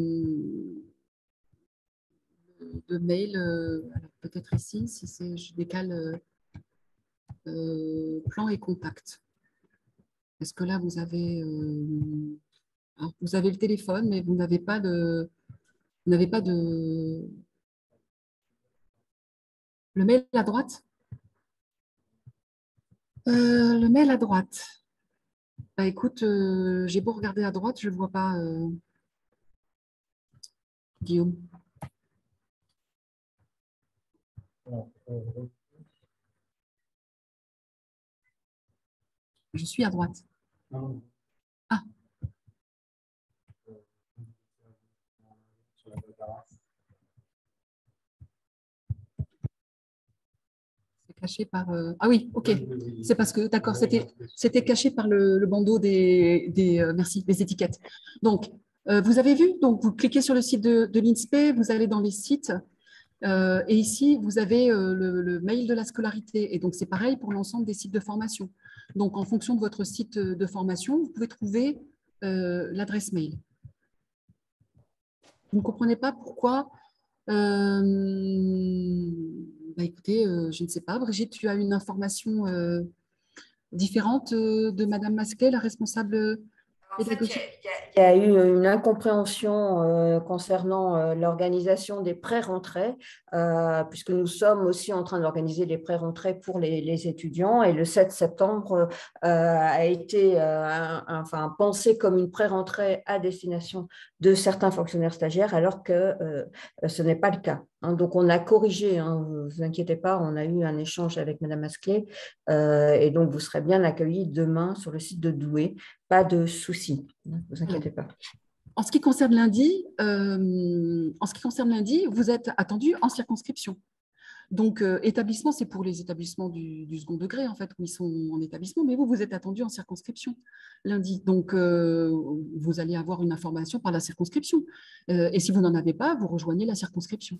de mail, euh, peut-être ici, si c'est, je décale euh, euh, plan et contact. Est-ce que là, vous avez... Euh, alors, vous avez le téléphone, mais vous n'avez pas de, vous n'avez pas de, le mail à droite. Euh, le mail à droite. Bah, écoute, euh, j'ai beau regarder à droite, je ne vois pas, euh, Guillaume. Je suis à droite. Ah, c'est caché par. euh, Ah oui, ok. C'est parce que, d'accord, c'était c'était caché par le, le bandeau des, des euh, merci, des étiquettes. Donc, euh, vous avez vu, donc vous cliquez sur le site de, de l'INSPE, vous allez dans les sites. Euh, et ici, vous avez euh, le, le mail de la scolarité. Et donc, c'est pareil pour l'ensemble des sites de formation. Donc, en fonction de votre site de formation, vous pouvez trouver euh, l'adresse mail. Vous ne comprenez pas pourquoi euh, bah, écoutez, euh, je ne sais pas. Brigitte, tu as une information euh, différente euh, de Madame Masquet, la responsable En fait, pédagogique? il y a eu une incompréhension euh, concernant euh, l'organisation des pré-rentrées, euh, puisque nous sommes aussi en train d'organiser les pré-rentrées pour les, les étudiants. Et le sept septembre euh, a été euh, un, un, enfin, pensé comme une pré-rentrée à destination de certains fonctionnaires stagiaires, alors que euh, ce n'est pas le cas. Hein, donc, on a corrigé, hein, vous ne vous inquiétez pas, on a eu un échange avec Madame Masclé, euh, et donc vous serez bien accueillis demain sur le site de Douai. Pas de souci, ne vous inquiétez pas. En ce qui concerne lundi, euh, en ce qui concerne lundi, vous êtes attendu en circonscription. Donc, euh, établissement, c'est pour les établissements du, du second degré, en fait, où ils sont en établissement, mais vous, vous êtes attendu en circonscription lundi. Donc, euh, vous allez avoir une information par la circonscription. Euh, et si vous n'en avez pas, vous rejoignez la circonscription.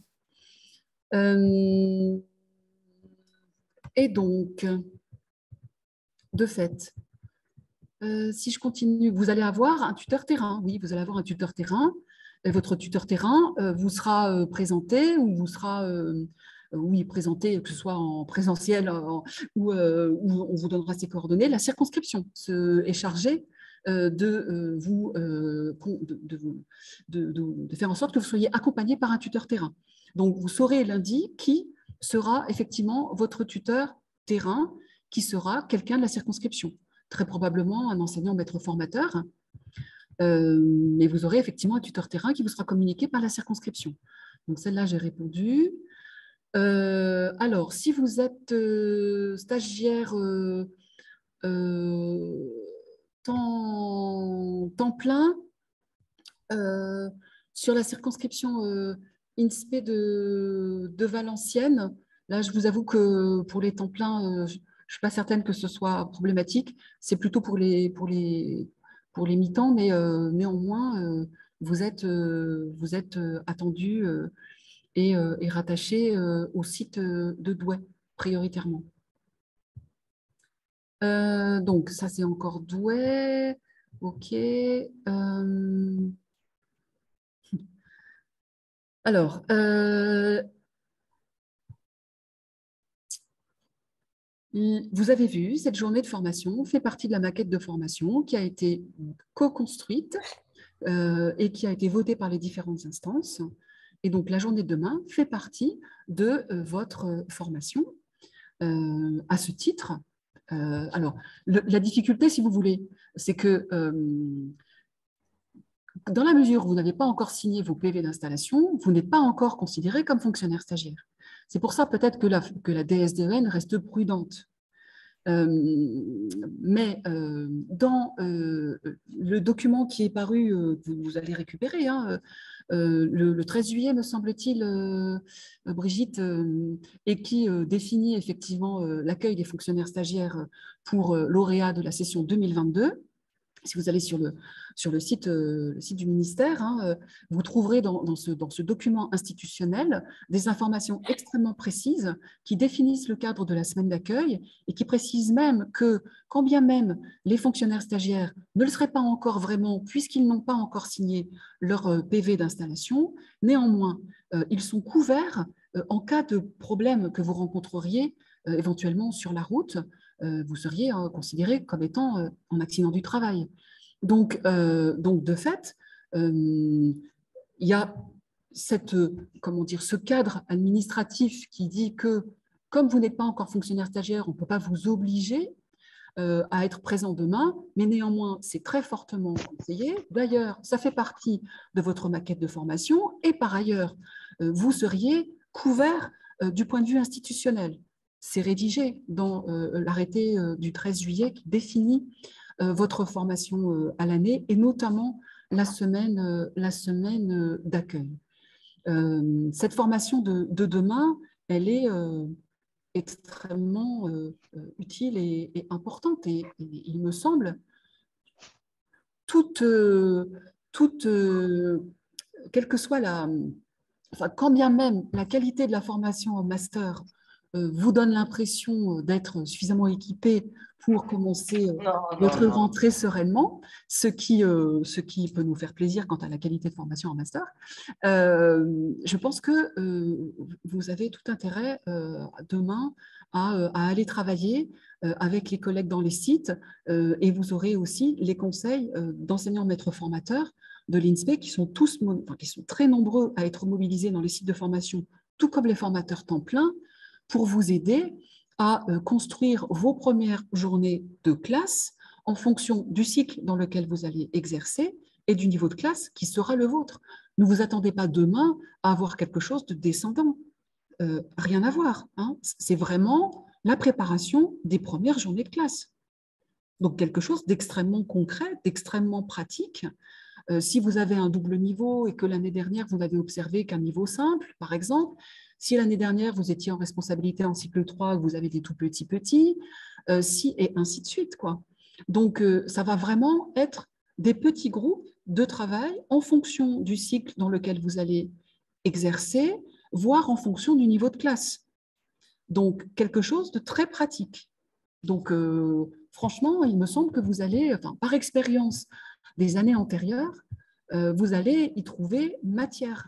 Euh, et donc, de fait, euh, si je continue, vous allez avoir un tuteur terrain. Oui, vous allez avoir un tuteur terrain. Et votre tuteur terrain euh, vous sera euh, présenté ou vous sera euh, oui, présenté, que ce soit en présentiel en, ou euh, où on vous donnera ses coordonnées. La circonscription se, est chargée euh, de, euh, vous, euh, de, de, de, de, de faire en sorte que vous soyez accompagné par un tuteur terrain. Donc, vous saurez lundi qui sera effectivement votre tuteur terrain, qui sera quelqu'un de la circonscription. Très probablement un enseignant maître formateur, euh, mais vous aurez effectivement un tuteur terrain qui vous sera communiqué par la circonscription. Donc, celle-là, j'ai répondu. Euh, alors, si vous êtes euh, stagiaire euh, euh, temps, temps plein, euh, sur la circonscription euh, INSPE de, de Valenciennes, là, je vous avoue que pour les temps pleins, euh, je ne suis pas certaine que ce soit problématique. C'est plutôt pour les, pour les, pour les mi-temps, mais euh, néanmoins, euh, vous êtes, euh, vous êtes euh, attendu euh, et, euh, et rattaché euh, au site euh, de Douai, prioritairement. Euh, donc, ça, c'est encore Douai. OK. Euh, alors, euh, vous avez vu, cette journée de formation fait partie de la maquette de formation qui a été co-construite euh, et qui a été votée par les différentes instances. Et donc, la journée de demain fait partie de euh, votre formation. Euh, à ce titre, euh, alors, le, la difficulté, si vous voulez, c'est que euh, dans la mesure où vous n'avez pas encore signé vos P V d'installation, vous n'êtes pas encore considéré comme fonctionnaire stagiaire. C'est pour ça peut-être que la, que la D S D E N reste prudente. Euh, mais euh, dans euh, le document qui est paru, euh, vous, vous allez récupérer, hein, euh, le, le treize juillet, me semble-t-il, euh, Brigitte, euh, et qui euh, définit effectivement euh, l'accueil des fonctionnaires stagiaires pour euh, lauréats de la session deux mille vingt-deux. Si vous allez sur le, sur le, site, euh, le site du ministère, hein, euh, vous trouverez dans, dans, ce, dans ce document institutionnel des informations extrêmement précises qui définissent le cadre de la semaine d'accueil et qui précisent même que, quand bien même les fonctionnaires stagiaires ne le seraient pas encore vraiment, puisqu'ils n'ont pas encore signé leur euh, P V d'installation, néanmoins, euh, ils sont couverts euh, en cas de problème que vous rencontreriez euh, éventuellement sur la route. Euh, vous seriez euh, considéré comme étant euh, en accident du travail. Donc, euh, donc de fait, euh, il y a cette, comment dire, ce cadre administratif qui dit que, comme vous n'êtes pas encore fonctionnaire stagiaire, on ne peut pas vous obliger euh, à être présent demain, mais néanmoins, c'est très fortement conseillé. D'ailleurs, ça fait partie de votre maquette de formation et par ailleurs, euh, vous seriez couvert euh, du point de vue institutionnel. C'est rédigé dans euh, l'arrêté euh, du treize juillet qui définit euh, votre formation euh, à l'année et notamment la semaine, euh, la semaine euh, d'accueil. Euh, cette formation de, de demain, elle est euh, extrêmement euh, utile et, et importante et, et il me semble toute, euh, toute euh, quelle que soit la, enfin, quand bien même la qualité de la formation en master euh, vous donne l'impression d'être suffisamment équipé pour commencer euh, Non, non, votre non. rentrée sereinement, ce qui, euh, ce qui peut nous faire plaisir quant à la qualité de formation en master, euh, je pense que euh, vous avez tout intérêt euh, demain à, euh, à aller travailler euh, avec les collègues dans les sites euh, et vous aurez aussi les conseils euh, d'enseignants maîtres formateurs de l'INSPE qui sont tous, enfin, qui sont très nombreux à être mobilisés dans les sites de formation, tout comme les formateurs temps plein, pour vous aider à euh, construire vos premières journées de classe en fonction du cycle dans lequel vous allez exercer et du niveau de classe qui sera le vôtre. Ne vous attendez pas demain à avoir quelque chose de descendant. Euh, rien à voir. Hein. C'est vraiment la préparation des premières journées de classe. Donc quelque chose d'extrêmement concret, d'extrêmement pratique. Euh, si vous avez un double niveau et que l'année dernière, vous n'avez observé qu'un niveau simple, par exemple, si l'année dernière, vous étiez en responsabilité en cycle trois, vous avez des tout petits petits, euh, si, et ainsi de suite, quoi. Donc, euh, ça va vraiment être des petits groupes de travail en fonction du cycle dans lequel vous allez exercer, voire en fonction du niveau de classe. Donc, quelque chose de très pratique. Donc, euh, franchement, il me semble que vous allez, enfin, par expérience des années antérieures, euh, vous allez y trouver matière,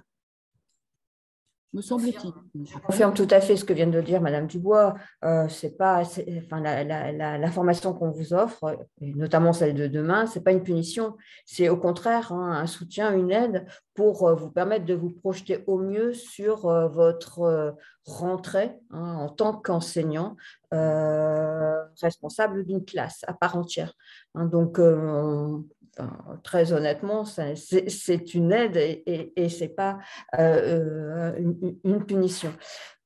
me semble-t-il. Je confirme tout à fait ce que vient de dire Madame Dubois. Euh, c'est pas, c'est, enfin, la, la, la, la formation qu'on vous offre, et notamment celle de demain, c'est pas une punition. C'est au contraire hein, un soutien, une aide pour euh, vous permettre de vous projeter au mieux sur euh, votre euh, rentrée hein, en tant qu'enseignant euh, responsable d'une classe à part entière. Hein, donc, euh, Enfin, très honnêtement, c'est une aide et, et, et ce n'est pas euh, une, une, punition.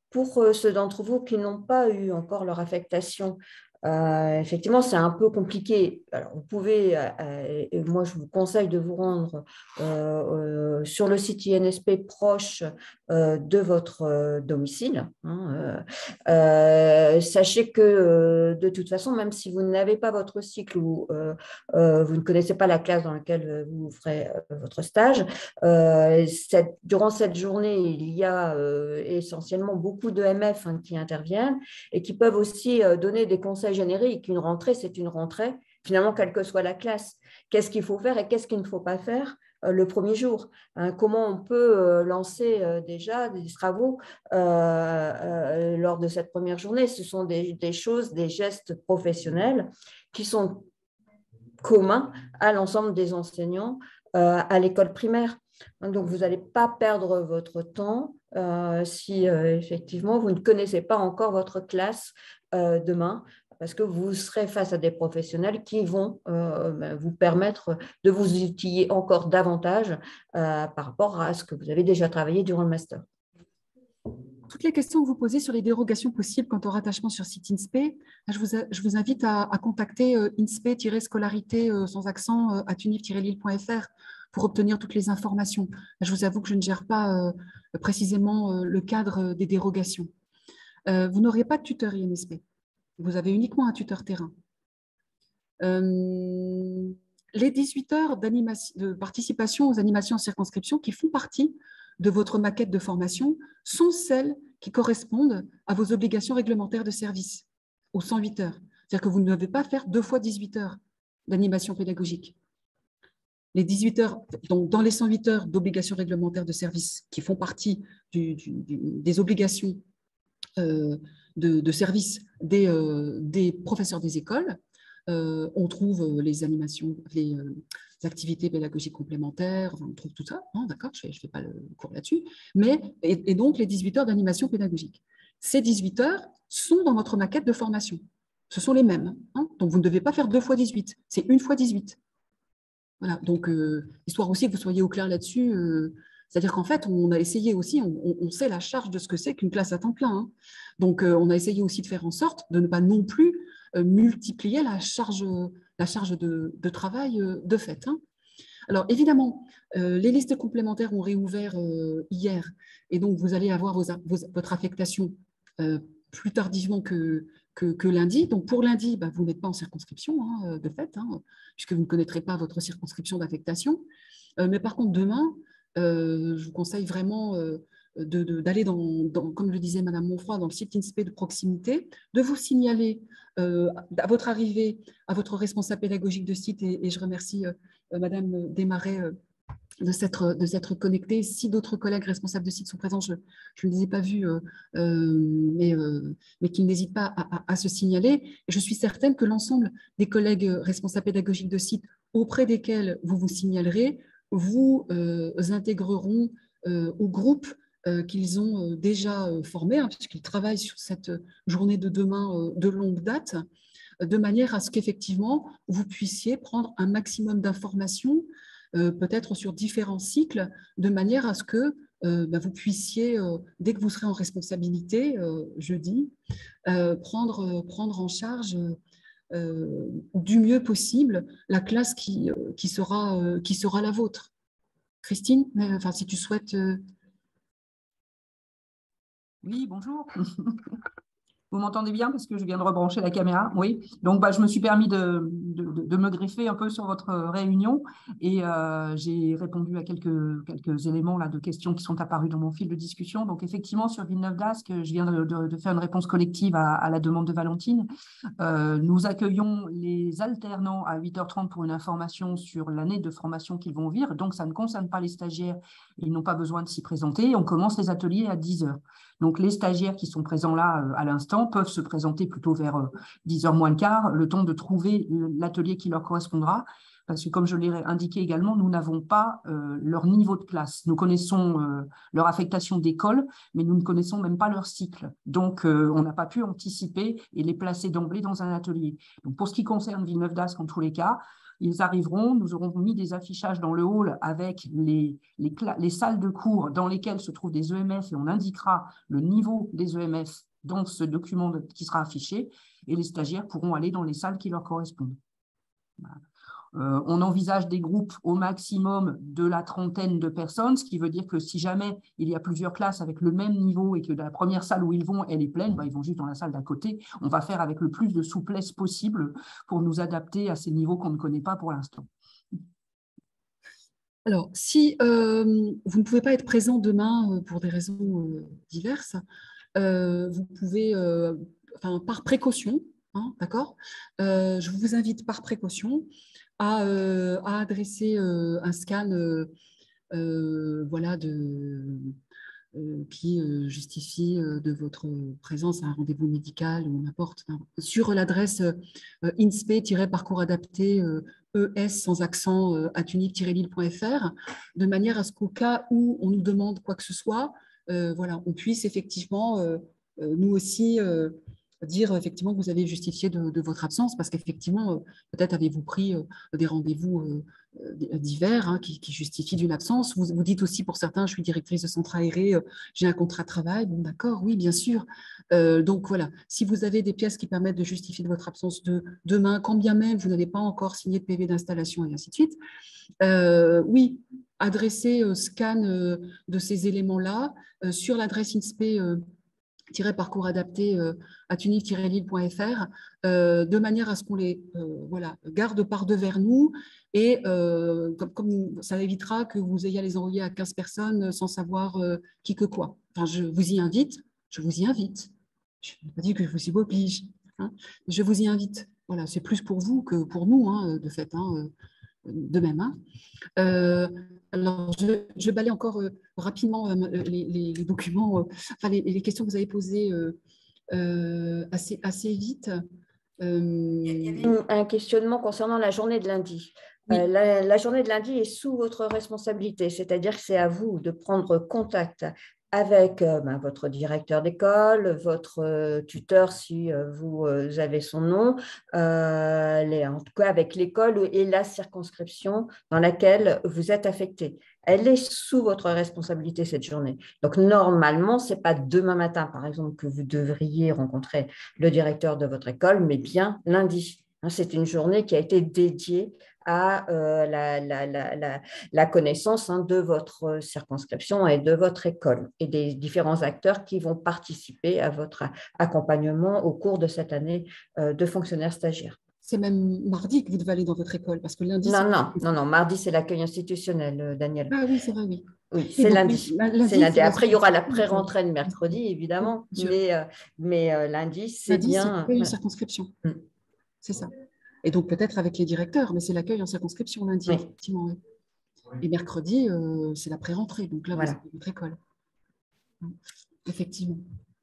pour ceux d'entre vous qui n'ont pas eu encore leur affectation, Euh, effectivement, c'est un peu compliqué. Alors, vous pouvez, euh, et moi je vous conseille de vous rendre euh, euh, sur le site I N S P proche euh, de votre euh, domicile. Hein, euh, euh, sachez que euh, de toute façon, même si vous n'avez pas votre cycle ou euh, euh, vous ne connaissez pas la classe dans laquelle vous ferez euh, votre stage, euh, cette, durant cette journée, il y a euh, essentiellement beaucoup de M F hein, qui interviennent et qui peuvent aussi euh, donner des conseils génériques. Une rentrée, c'est une rentrée, finalement, quelle que soit la classe. Qu'est-ce qu'il faut faire et qu'est-ce qu'il ne faut pas faire euh, le premier jour, hein, comment on peut euh, lancer euh, déjà des travaux euh, euh, lors de cette première journée. Ce sont des, des choses, des gestes professionnels qui sont communs à l'ensemble des enseignants euh, à l'école primaire. Donc, vous n'allez pas perdre votre temps euh, si euh, effectivement vous ne connaissez pas encore votre classe euh, demain, parce que vous serez face à des professionnels qui vont euh, vous permettre de vous outiller encore davantage euh, par rapport à ce que vous avez déjà travaillé durant le master. Toutes les questions que vous posez sur les dérogations possibles quant au rattachement sur site INSPE, je vous, je vous invite à, à contacter euh, inspe-scolarité euh, sans accent euh, at unif tiret lille point F R pour obtenir toutes les informations. Je vous avoue que je ne gère pas euh, précisément euh, le cadre des dérogations. Euh, vous n'aurez pas de tuteur I N S P. Vous avez uniquement un tuteur terrain. Euh, les dix-huit heures de participation aux animations en circonscription qui font partie de votre maquette de formation sont celles qui correspondent à vos obligations réglementaires de service, aux cent huit heures. C'est-à-dire que vous ne devez pas faire deux fois dix-huit heures d'animation pédagogique. Les dix-huit heures, donc dans les cent huit heures d'obligations réglementaires de service qui font partie du, du, du, des obligations euh, de, de service des, euh, des professeurs des écoles, euh, on trouve les animations, les, euh, les activités pédagogiques complémentaires, enfin, on trouve tout ça, hein, d'accord, je ne fais, fais pas le cours là-dessus, mais, et, et donc les dix-huit heures d'animation pédagogique. Ces dix-huit heures sont dans votre maquette de formation. Ce sont les mêmes. Hein, donc vous ne devez pas faire deux fois dix-huit, c'est une fois dix-huit. Voilà, donc euh, histoire aussi que vous soyez au clair là-dessus, euh, c'est-à-dire qu'en fait, on a essayé aussi, on, on sait la charge de ce que c'est qu'une classe à temps plein. Hein. Donc, euh, on a essayé aussi de faire en sorte de ne pas non plus euh, multiplier la charge, la charge de, de travail euh, de fait. Hein. Alors, évidemment, euh, les listes complémentaires ont réouvert euh, hier, et donc vous allez avoir vos, vos, votre affectation euh, plus tardivement que, que, que lundi. Donc, pour lundi, bah, vous n'êtes pas en circonscription, hein, de fait, hein, puisque vous ne connaîtrez pas votre circonscription d'affectation. Euh, mais par contre, demain, Euh, je vous conseille vraiment euh, d'aller, dans, dans, comme le disait Madame Monfroy, dans le site INSPE de proximité, de vous signaler euh, à votre arrivée à votre responsable pédagogique de site, et, et je remercie euh, Madame Desmarais euh, de s'être de s'être connectée. Si d'autres collègues responsables de site sont présents, je, je ne les ai pas vus, euh, euh, mais, euh, mais qu'ils n'hésitent pas à, à, à se signaler. Et je suis certaine que l'ensemble des collègues responsables pédagogiques de site auprès desquels vous vous signalerez vous euh, intégreront euh, au groupe euh, qu'ils ont euh, déjà euh, formé, hein, puisqu'ils travaillent sur cette journée de demain euh, de longue date, de manière à ce qu'effectivement, vous puissiez prendre un maximum d'informations, euh, peut-être sur différents cycles, de manière à ce que euh, bah, vous puissiez, euh, dès que vous serez en responsabilité, euh, jeudi, euh, prendre, prendre en charge Euh, du mieux possible la classe qui, euh, qui, sera, euh, qui sera la vôtre. Christine, mais, enfin, si tu souhaites... Euh... Oui, bonjour. Vous m'entendez bien parce que je viens de rebrancher la caméra? Oui. Donc, bah, je me suis permis de, de, de me greffer un peu sur votre réunion et euh, j'ai répondu à quelques, quelques éléments là, de questions qui sont apparus dans mon fil de discussion. Donc, effectivement, sur Villeneuve-d'Ascq, je viens de, de, de faire une réponse collective à, à la demande de Valentine. Euh, nous accueillons les alternants à huit heures trente pour une information sur l'année de formation qu'ils vont vivre. Donc, ça ne concerne pas les stagiaires. Ils n'ont pas besoin de s'y présenter. On commence les ateliers à dix heures. Donc, les stagiaires qui sont présents là euh, à l'instant peuvent se présenter plutôt vers euh, dix heures moins le quart, le temps de trouver l'atelier qui leur correspondra. Parce que, comme je l'ai indiqué également, nous n'avons pas euh, leur niveau de classe. Nous connaissons euh, leur affectation d'école, mais nous ne connaissons même pas leur cycle. Donc, euh, on n'a pas pu anticiper et les placer d'emblée dans un atelier. Donc, pour ce qui concerne Villeneuve-d'Ascq, en tous les cas, Ils arriveront, nous aurons mis des affichages dans le hall avec les, les, les salles de cours dans lesquelles se trouvent des E M F et on indiquera le niveau des E M F dans ce document de, qui sera affiché et les stagiaires pourront aller dans les salles qui leur correspondent. Voilà. Euh, on envisage des groupes au maximum de la trentaine de personnes, ce qui veut dire que si jamais il y a plusieurs classes avec le même niveau et que la première salle où ils vont, elle est pleine, bah, ils vont juste dans la salle d'à côté. On va faire avec le plus de souplesse possible pour nous adapter à ces niveaux qu'on ne connaît pas pour l'instant. Alors, si euh, vous ne pouvez pas être présent demain euh, pour des raisons euh, diverses, euh, vous pouvez, euh, enfin, par précaution, hein, d'accord, euh, je vous invite par précaution à, euh, à adresser euh, un scan euh, euh, voilà, de, euh, qui euh, justifie euh, de votre présence à un rendez-vous médical ou n'importe, hein, sur l'adresse euh, inspe-parcours adapté euh, E S sans accent euh, at unique tiret lille point F R, de manière à ce qu'au cas où on nous demande quoi que ce soit, euh, voilà, on puisse effectivement, euh, euh, nous aussi, euh, dire effectivement que vous avez justifié de, de votre absence, parce qu'effectivement, euh, peut-être avez-vous pris euh, des rendez-vous euh, divers hein, qui, qui justifient d'une absence. Vous, vous dites aussi pour certains, je suis directrice de centre aéré, euh, j'ai un contrat de travail. Bon, d'accord, oui, bien sûr. Euh, donc voilà, si vous avez des pièces qui permettent de justifier de votre absence de demain, quand bien même vous n'avez pas encore signé de P V d'installation et ainsi de suite, euh, oui, adressez euh, scan euh, de ces éléments-là euh, sur l'adresse inspe euh, parcours adapté euh, à unique tiret lille point F R euh, de manière à ce qu'on les euh, voilà, garde par devers nous et euh, comme, comme ça évitera que vous ayez à les envoyer à quinze personnes sans savoir euh, qui que quoi. Enfin, je vous y invite, je vous y invite. Je n'ai pas dit que je vous y oblige. Hein. Je vous y invite. Voilà, c'est plus pour vous que pour nous, hein, de fait, hein, de même. Hein. Euh, alors, je, je balaye encore euh, rapidement euh, les, les, les documents, euh, enfin les, les questions que vous avez posées euh, euh, assez, assez vite. Euh, Il y avait un questionnement concernant la journée de lundi. Oui. Euh, la, la journée de lundi est sous votre responsabilité, c'est-à-dire que c'est à vous de prendre contact avec euh, ben, votre directeur d'école, votre euh, tuteur si euh, vous euh, avez son nom, euh, les, en tout cas avec l'école et la circonscription dans laquelle vous êtes affecté. Elle est sous votre responsabilité cette journée. Donc normalement, ce n'est pas demain matin, par exemple, que vous devriez rencontrer le directeur de votre école, mais bien lundi. C'est une journée qui a été dédiée à euh, la, la, la, la, la connaissance hein, de votre circonscription et de votre école et des différents acteurs qui vont participer à votre accompagnement au cours de cette année euh, de fonctionnaire stagiaire. C'est même mardi que vous devez aller dans votre école, parce que lundi… Non, non, non, non, mardi, c'est l'accueil institutionnel, Daniel. Ah oui, c'est vrai, oui. Oui, c'est lundi. lundi, c'est lundi. Après, il y aura la circonscription. pré-rentrée de mercredi, évidemment, Oui, mais, euh, mais euh, lundi, c'est lundi, bien… c'est l'accueil en circonscription. Mm. C'est ça. Et donc peut-être avec les directeurs, mais c'est l'accueil en circonscription lundi, oui. Effectivement. Oui. Et mercredi, euh, c'est la pré-rentrée, donc là, voilà. Vous êtes votre école. Effectivement.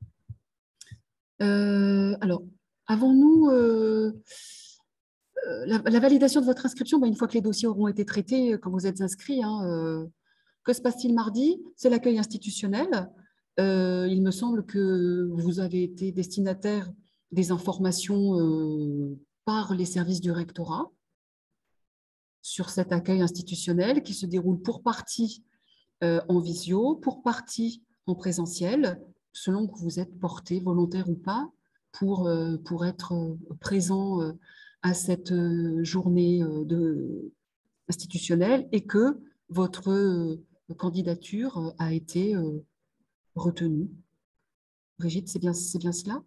Euh, alors, avons-nous… Euh, La, la validation de votre inscription, ben, une fois que les dossiers auront été traités, quand vous êtes inscrit, hein, euh, que se passe-t-il mardi? C'est l'accueil institutionnel. Euh, il me semble que vous avez été destinataire des informations euh, par les services du rectorat sur cet accueil institutionnel qui se déroule pour partie euh, en visio, pour partie en présentiel, selon que vous êtes porté, volontaire ou pas, pour, euh, pour être présent euh, à cette journée de, institutionnelle et que votre candidature a été retenue. Brigitte, c'est bien, c'est bien cela?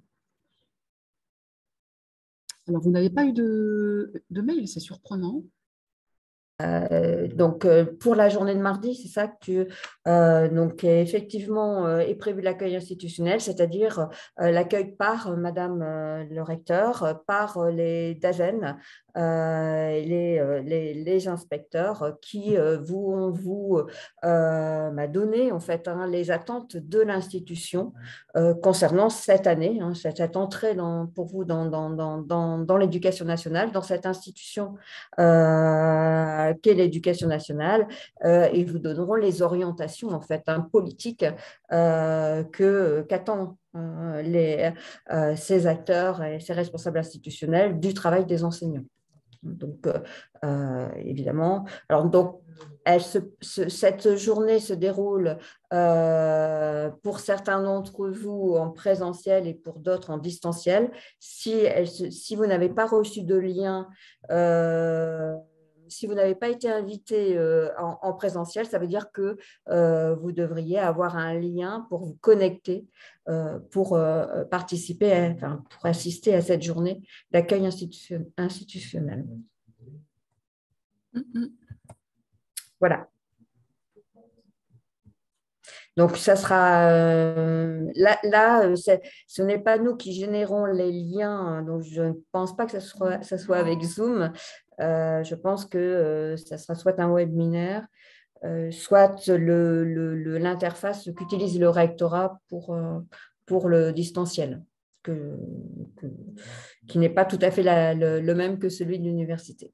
Alors, vous n'avez pas eu de, de mail, c'est surprenant. Euh, donc, euh, pour la journée de mardi, c'est ça que tu… Euh, donc, effectivement, euh, est prévu l'accueil institutionnel, c'est-à-dire euh, l'accueil par euh, Madame euh, le recteur, euh, par euh, les DAZEN, euh, les, euh, les, les inspecteurs qui euh, vous, vous euh, m'a donné, en fait, hein, les attentes de l'institution euh, concernant cette année, hein, cette, cette entrée dans, pour vous dans, dans, dans, dans, dans l'éducation nationale, dans cette institution euh, qu'est l'éducation nationale euh, et vous donneront les orientations en fait hein, politiques euh, que qu'attendent euh, les euh, ces acteurs et ces responsables institutionnels du travail des enseignants. Donc, euh, évidemment, alors donc, elle se, ce, cette journée se déroule euh, pour certains d'entre vous en présentiel et pour d'autres en distanciel. Si, elle, si vous n'avez pas reçu de lien, euh, si vous n'avez pas été invité euh, en, en présentiel, ça veut dire que euh, vous devriez avoir un lien pour vous connecter, euh, pour euh, participer, à, enfin, pour assister à cette journée d'accueil institution, institutionnel. Mm-hmm. Voilà. Donc, ça sera euh, là, là ce n'est pas nous qui générons les liens, donc je ne pense pas que ça soit, ça soit avec Zoom. Euh, je pense que euh, ça sera soit un webinaire, euh, soit le, le, le, l'interface qu'utilise le rectorat pour, euh, pour le distanciel, que, que, qui n'est pas tout à fait la, le, le même que celui de l'université.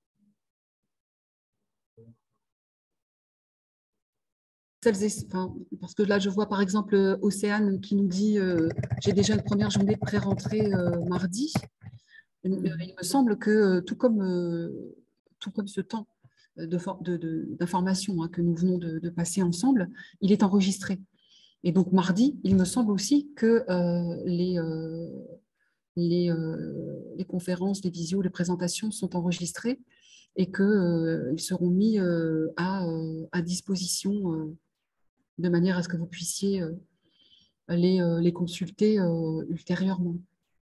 Enfin, parce que là, je vois par exemple Océane qui nous dit euh, j'ai déjà une première journée de pré-rentrée euh, mardi. Il, mmh. il me semble que tout comme, euh, tout comme ce temps d'information de, de, hein, que nous venons de, de passer ensemble, il est enregistré. Et donc mardi, il me semble aussi que euh, les, euh, les, euh, les conférences, les visios, les présentations sont enregistrées et qu'ils euh, seront mis euh, à, euh, à disposition euh, de manière à ce que vous puissiez euh, les, euh, les consulter euh, ultérieurement.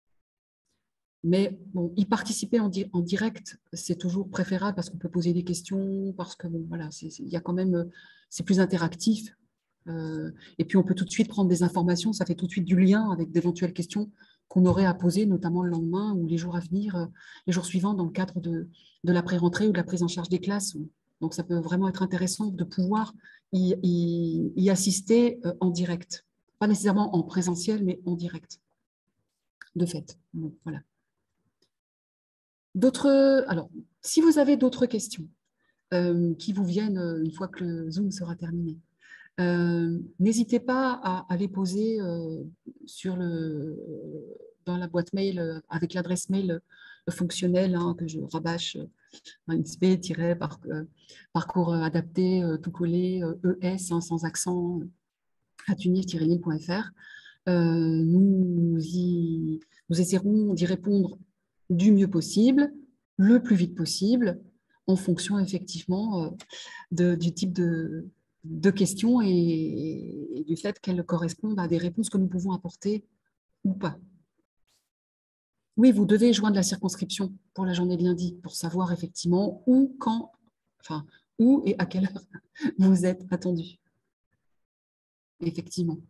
Mais bon, y participer en, di en direct, c'est toujours préférable parce qu'on peut poser des questions, parce que bon, voilà, il y a quand même, c'est plus interactif. Euh, et puis on peut tout de suite prendre des informations, ça fait tout de suite du lien avec d'éventuelles questions qu'on aurait à poser, notamment le lendemain ou les jours à venir, euh, les jours suivants dans le cadre de, de la pré-rentrée ou de la prise en charge des classes. Donc ça peut vraiment être intéressant de pouvoir y, y, y assister euh, en direct. Pas nécessairement en présentiel, mais en direct. De fait. Bon, voilà. D'autres, alors, si vous avez d'autres questions euh, qui vous viennent une fois que le Zoom sera terminé, euh, n'hésitez pas à, à les poser euh, sur le, dans la boîte mail euh, avec l'adresse mail euh, fonctionnelle hein, que je rabâche euh, insp par, euh, parcours adapté, euh, tout collé, euh, es hein, sans accent, à tunir tiret lille point f r. Euh, nous, y, nous essaierons d'y répondre du mieux possible, le plus vite possible, en fonction effectivement euh, de, du type de, de questions et, et du fait qu'elles correspondent à des réponses que nous pouvons apporter ou pas. Oui, vous devez joindre la circonscription pour la journée de lundi pour savoir effectivement où, quand, enfin, où et à quelle heure vous êtes attendu. Effectivement.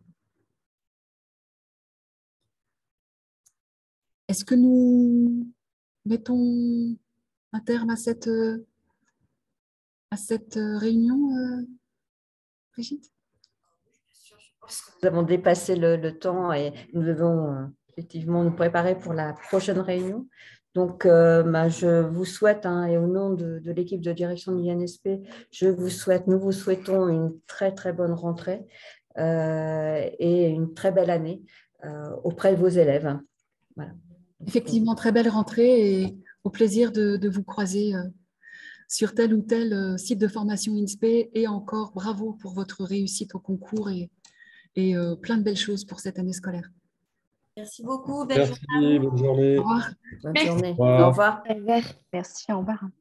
Est-ce que nous mettons un terme à cette, à cette réunion, euh, Brigitte? Nous avons dépassé le, le temps et nous devons euh, effectivement nous préparer pour la prochaine réunion. Donc, euh, bah, je vous souhaite, hein, et au nom de, de l'équipe de direction de l'I N S P, je vous souhaite, nous vous souhaitons une très, très bonne rentrée euh, et une très belle année euh, auprès de vos élèves. Voilà. Effectivement, très belle rentrée et au plaisir de, de vous croiser euh, sur tel ou tel euh, site de formation I N S P et encore bravo pour votre réussite au concours et, et euh, plein de belles choses pour cette année scolaire. Merci beaucoup. Belle Merci, journée. bonne journée. Au revoir. Bonne journée. Au revoir. Au revoir. Merci, au revoir.